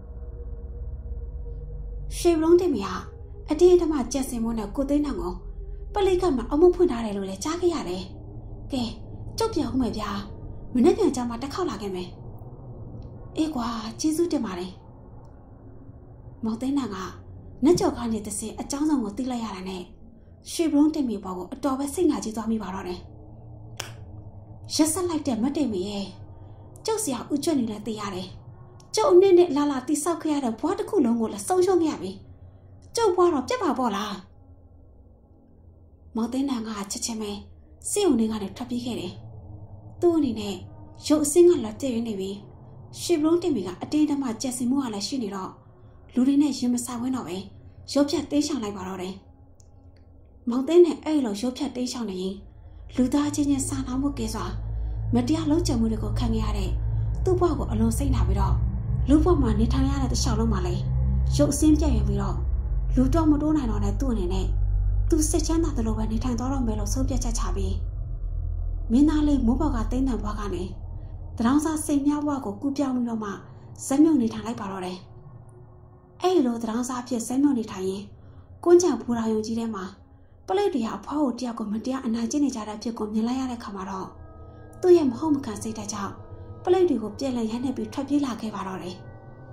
။ရှေ့လုံးတင်မီကအတင်းအဓမ္မကြက်စင်မိုးနဲ့ကိုသိန်းနဲ့ကိုပလိကမှာအမှုဖွင့်ထားတယ်လို့လည်းကြားခဲ့ရတယ်။ကဲကျုပ်ပြောင်းမယ်ဗျာ။မနေ့ပြန်ကြမှာတစ်ခေါက်လာခဲ့မယ်။အေးကွာကျေးဇူးတင်ပါတယ်။မောင်သိန်းနဲ့ကနဲ့ကျော်ကနေတစင်အကြောင်းဆောင်ကိုသိလိုက်ရတာနဲ့ရှေ့ဘလုံးတင်မီပေါ်ကိုအတော်ပဲစိတ်နာကြီးသွားမိပါတော့တယ်။ရက်ဆက်လိုက်တဲ့မတ်တင်မီရဲ့ကျုပ်ဆရာဦးကျွတ်နေလဲသိရတယ်။ကျုပ်အနည်းနဲ့လာလာတိဆောက်ခဲ့ရတဲ့ဘွားတစ်ခုလုံးကိုလည်းဆုံးရှုံးခဲ့ရပြီ။ကျုပ်ဘွားတော့ပြတ်ပါပေါ့လား။မောင်သိန်းနဲ့ကချက်ချင်းပဲစိတ်ုံတွေကနေထွက်ပြေးခဲ့တယ်။သူ့အနေနဲ့ရုပ်အစင်းကလည်းပြည့်ရနေပြီ။ရှေ့ဘလုံးတင်မီကအတင်းတမကြက်စင်မှုကလည်းရှိနေတော့လူတွေနဲ့ရင်မဆိုင်ဝင်းတော့ပဲရုပ်ဖြတ်တင်းရှောင်လိုက်ပါတော့တယ်။မောင်သိန်းနဲ့အဲ့လိုရုပ်ဖြတ်တင်းရှောင်နေရင်လူသားချင်းချင်းစာနာမှုကဲစွာမတရားလုံးကြံမှုတွေကိုခံရတဲ့သူ့ဘဝကိုအလွန်စိတ်နာပြီးတော့လူ့ဘဝမှာနေထိုင်ရတဲ့တခြားလုံးမှာလည်းရုပ်အစင်းပြည့်ရင်ပြီးတော့လူတော့မတိုးနိုင်တော့တဲ့သူ့အနေနဲ့သူစိတ်ချမ်းသာတယ်လို့ပဲနေထိုင်တော့မယ်လို့ဆုံးဖြတ်ချက်ချပြီးမင်းသားလေးမိုးဘော်ကတိမ့်တန်ဘွားကနေတရောင်းစားစိတ်များဘွားကိုကူးပြောင်းပြီးတော့မှဇက်မြုံနေထိုင်လိုက်ပါတော့တယ်။အဲ့လိုတရောင်းစားဖြစ်ဇက်မြုံနေထိုင်ရင်ကွန်းချံဘူရာယုံကြီးထဲမှာပလိတ်တရားအဖွားကိုတယောက်ကိုမတရားအနိုင်ကျင့်နေကြတဲ့အဖြစ်ကိုမြင်လိုက်ရတဲ့ခါမှာတော့သူ့ရဲ့မဟုတ်မကန်စိတ်ဓာတ်ကြောင့်ပလိတ်တွေကိုပြက်လက်ရိုက်နှက်ပြီးထွက်ပြေးလာခဲ့ပါတော့တယ်။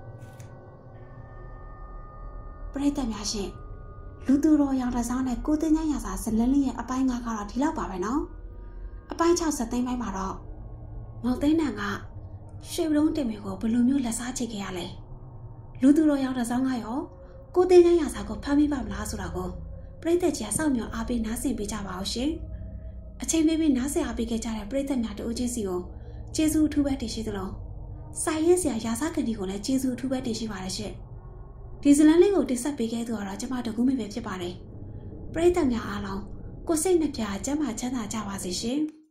ပရိသတ်များရှင်လူသူတော်ရောင်တစားနဲ့ကိုသိန်းချမ်းရစာဇလန်းလေးရဲ့အပိုင်းငါးကတော့ဒီလောက်ပါပဲနော်။အပိုင်း၆၀သိန်းပိုင်းမှာတော့မောင်သိန်းနံကရွှေဘလုံးတင်မီကိုဘယ်လိုမျိုးလက်စားချိတ်ခဲ့ရလဲ။လူသူတော်ရောင်တစားကရောကိုသိန်းချမ်းရစာကိုဖမ်းမိပါမလားဆိုတာကိုပရိသတ်ကြီးစောင့်မျှော်အားပေးနားဆင်ပေးကြပါဦးရှင်။အချိန်ပေးပြီးနားဆင်အားပေးခဲ့ကြတဲ့ပရိသတ်များတို့ချင်းစီကိုကျေးဇူးအထူးပဲတင်ရှိသလိုစာရေးဆရာရာဇကန်ဒီကိုလည်းကျေးဇူးအထူးပဲတင်ရှိပါတယ်ရှင်။ဒီဇလန်လေးကိုတင်ဆက်ပေးခဲ့သူကတော့ကျမတို့ကူးမိပဲဖြစ်ပါတယ်။ပရိသတ်များအားလုံးကိုစိတ်နှပြကျမ်းမာချမ်းသာကြပါစေရှင်။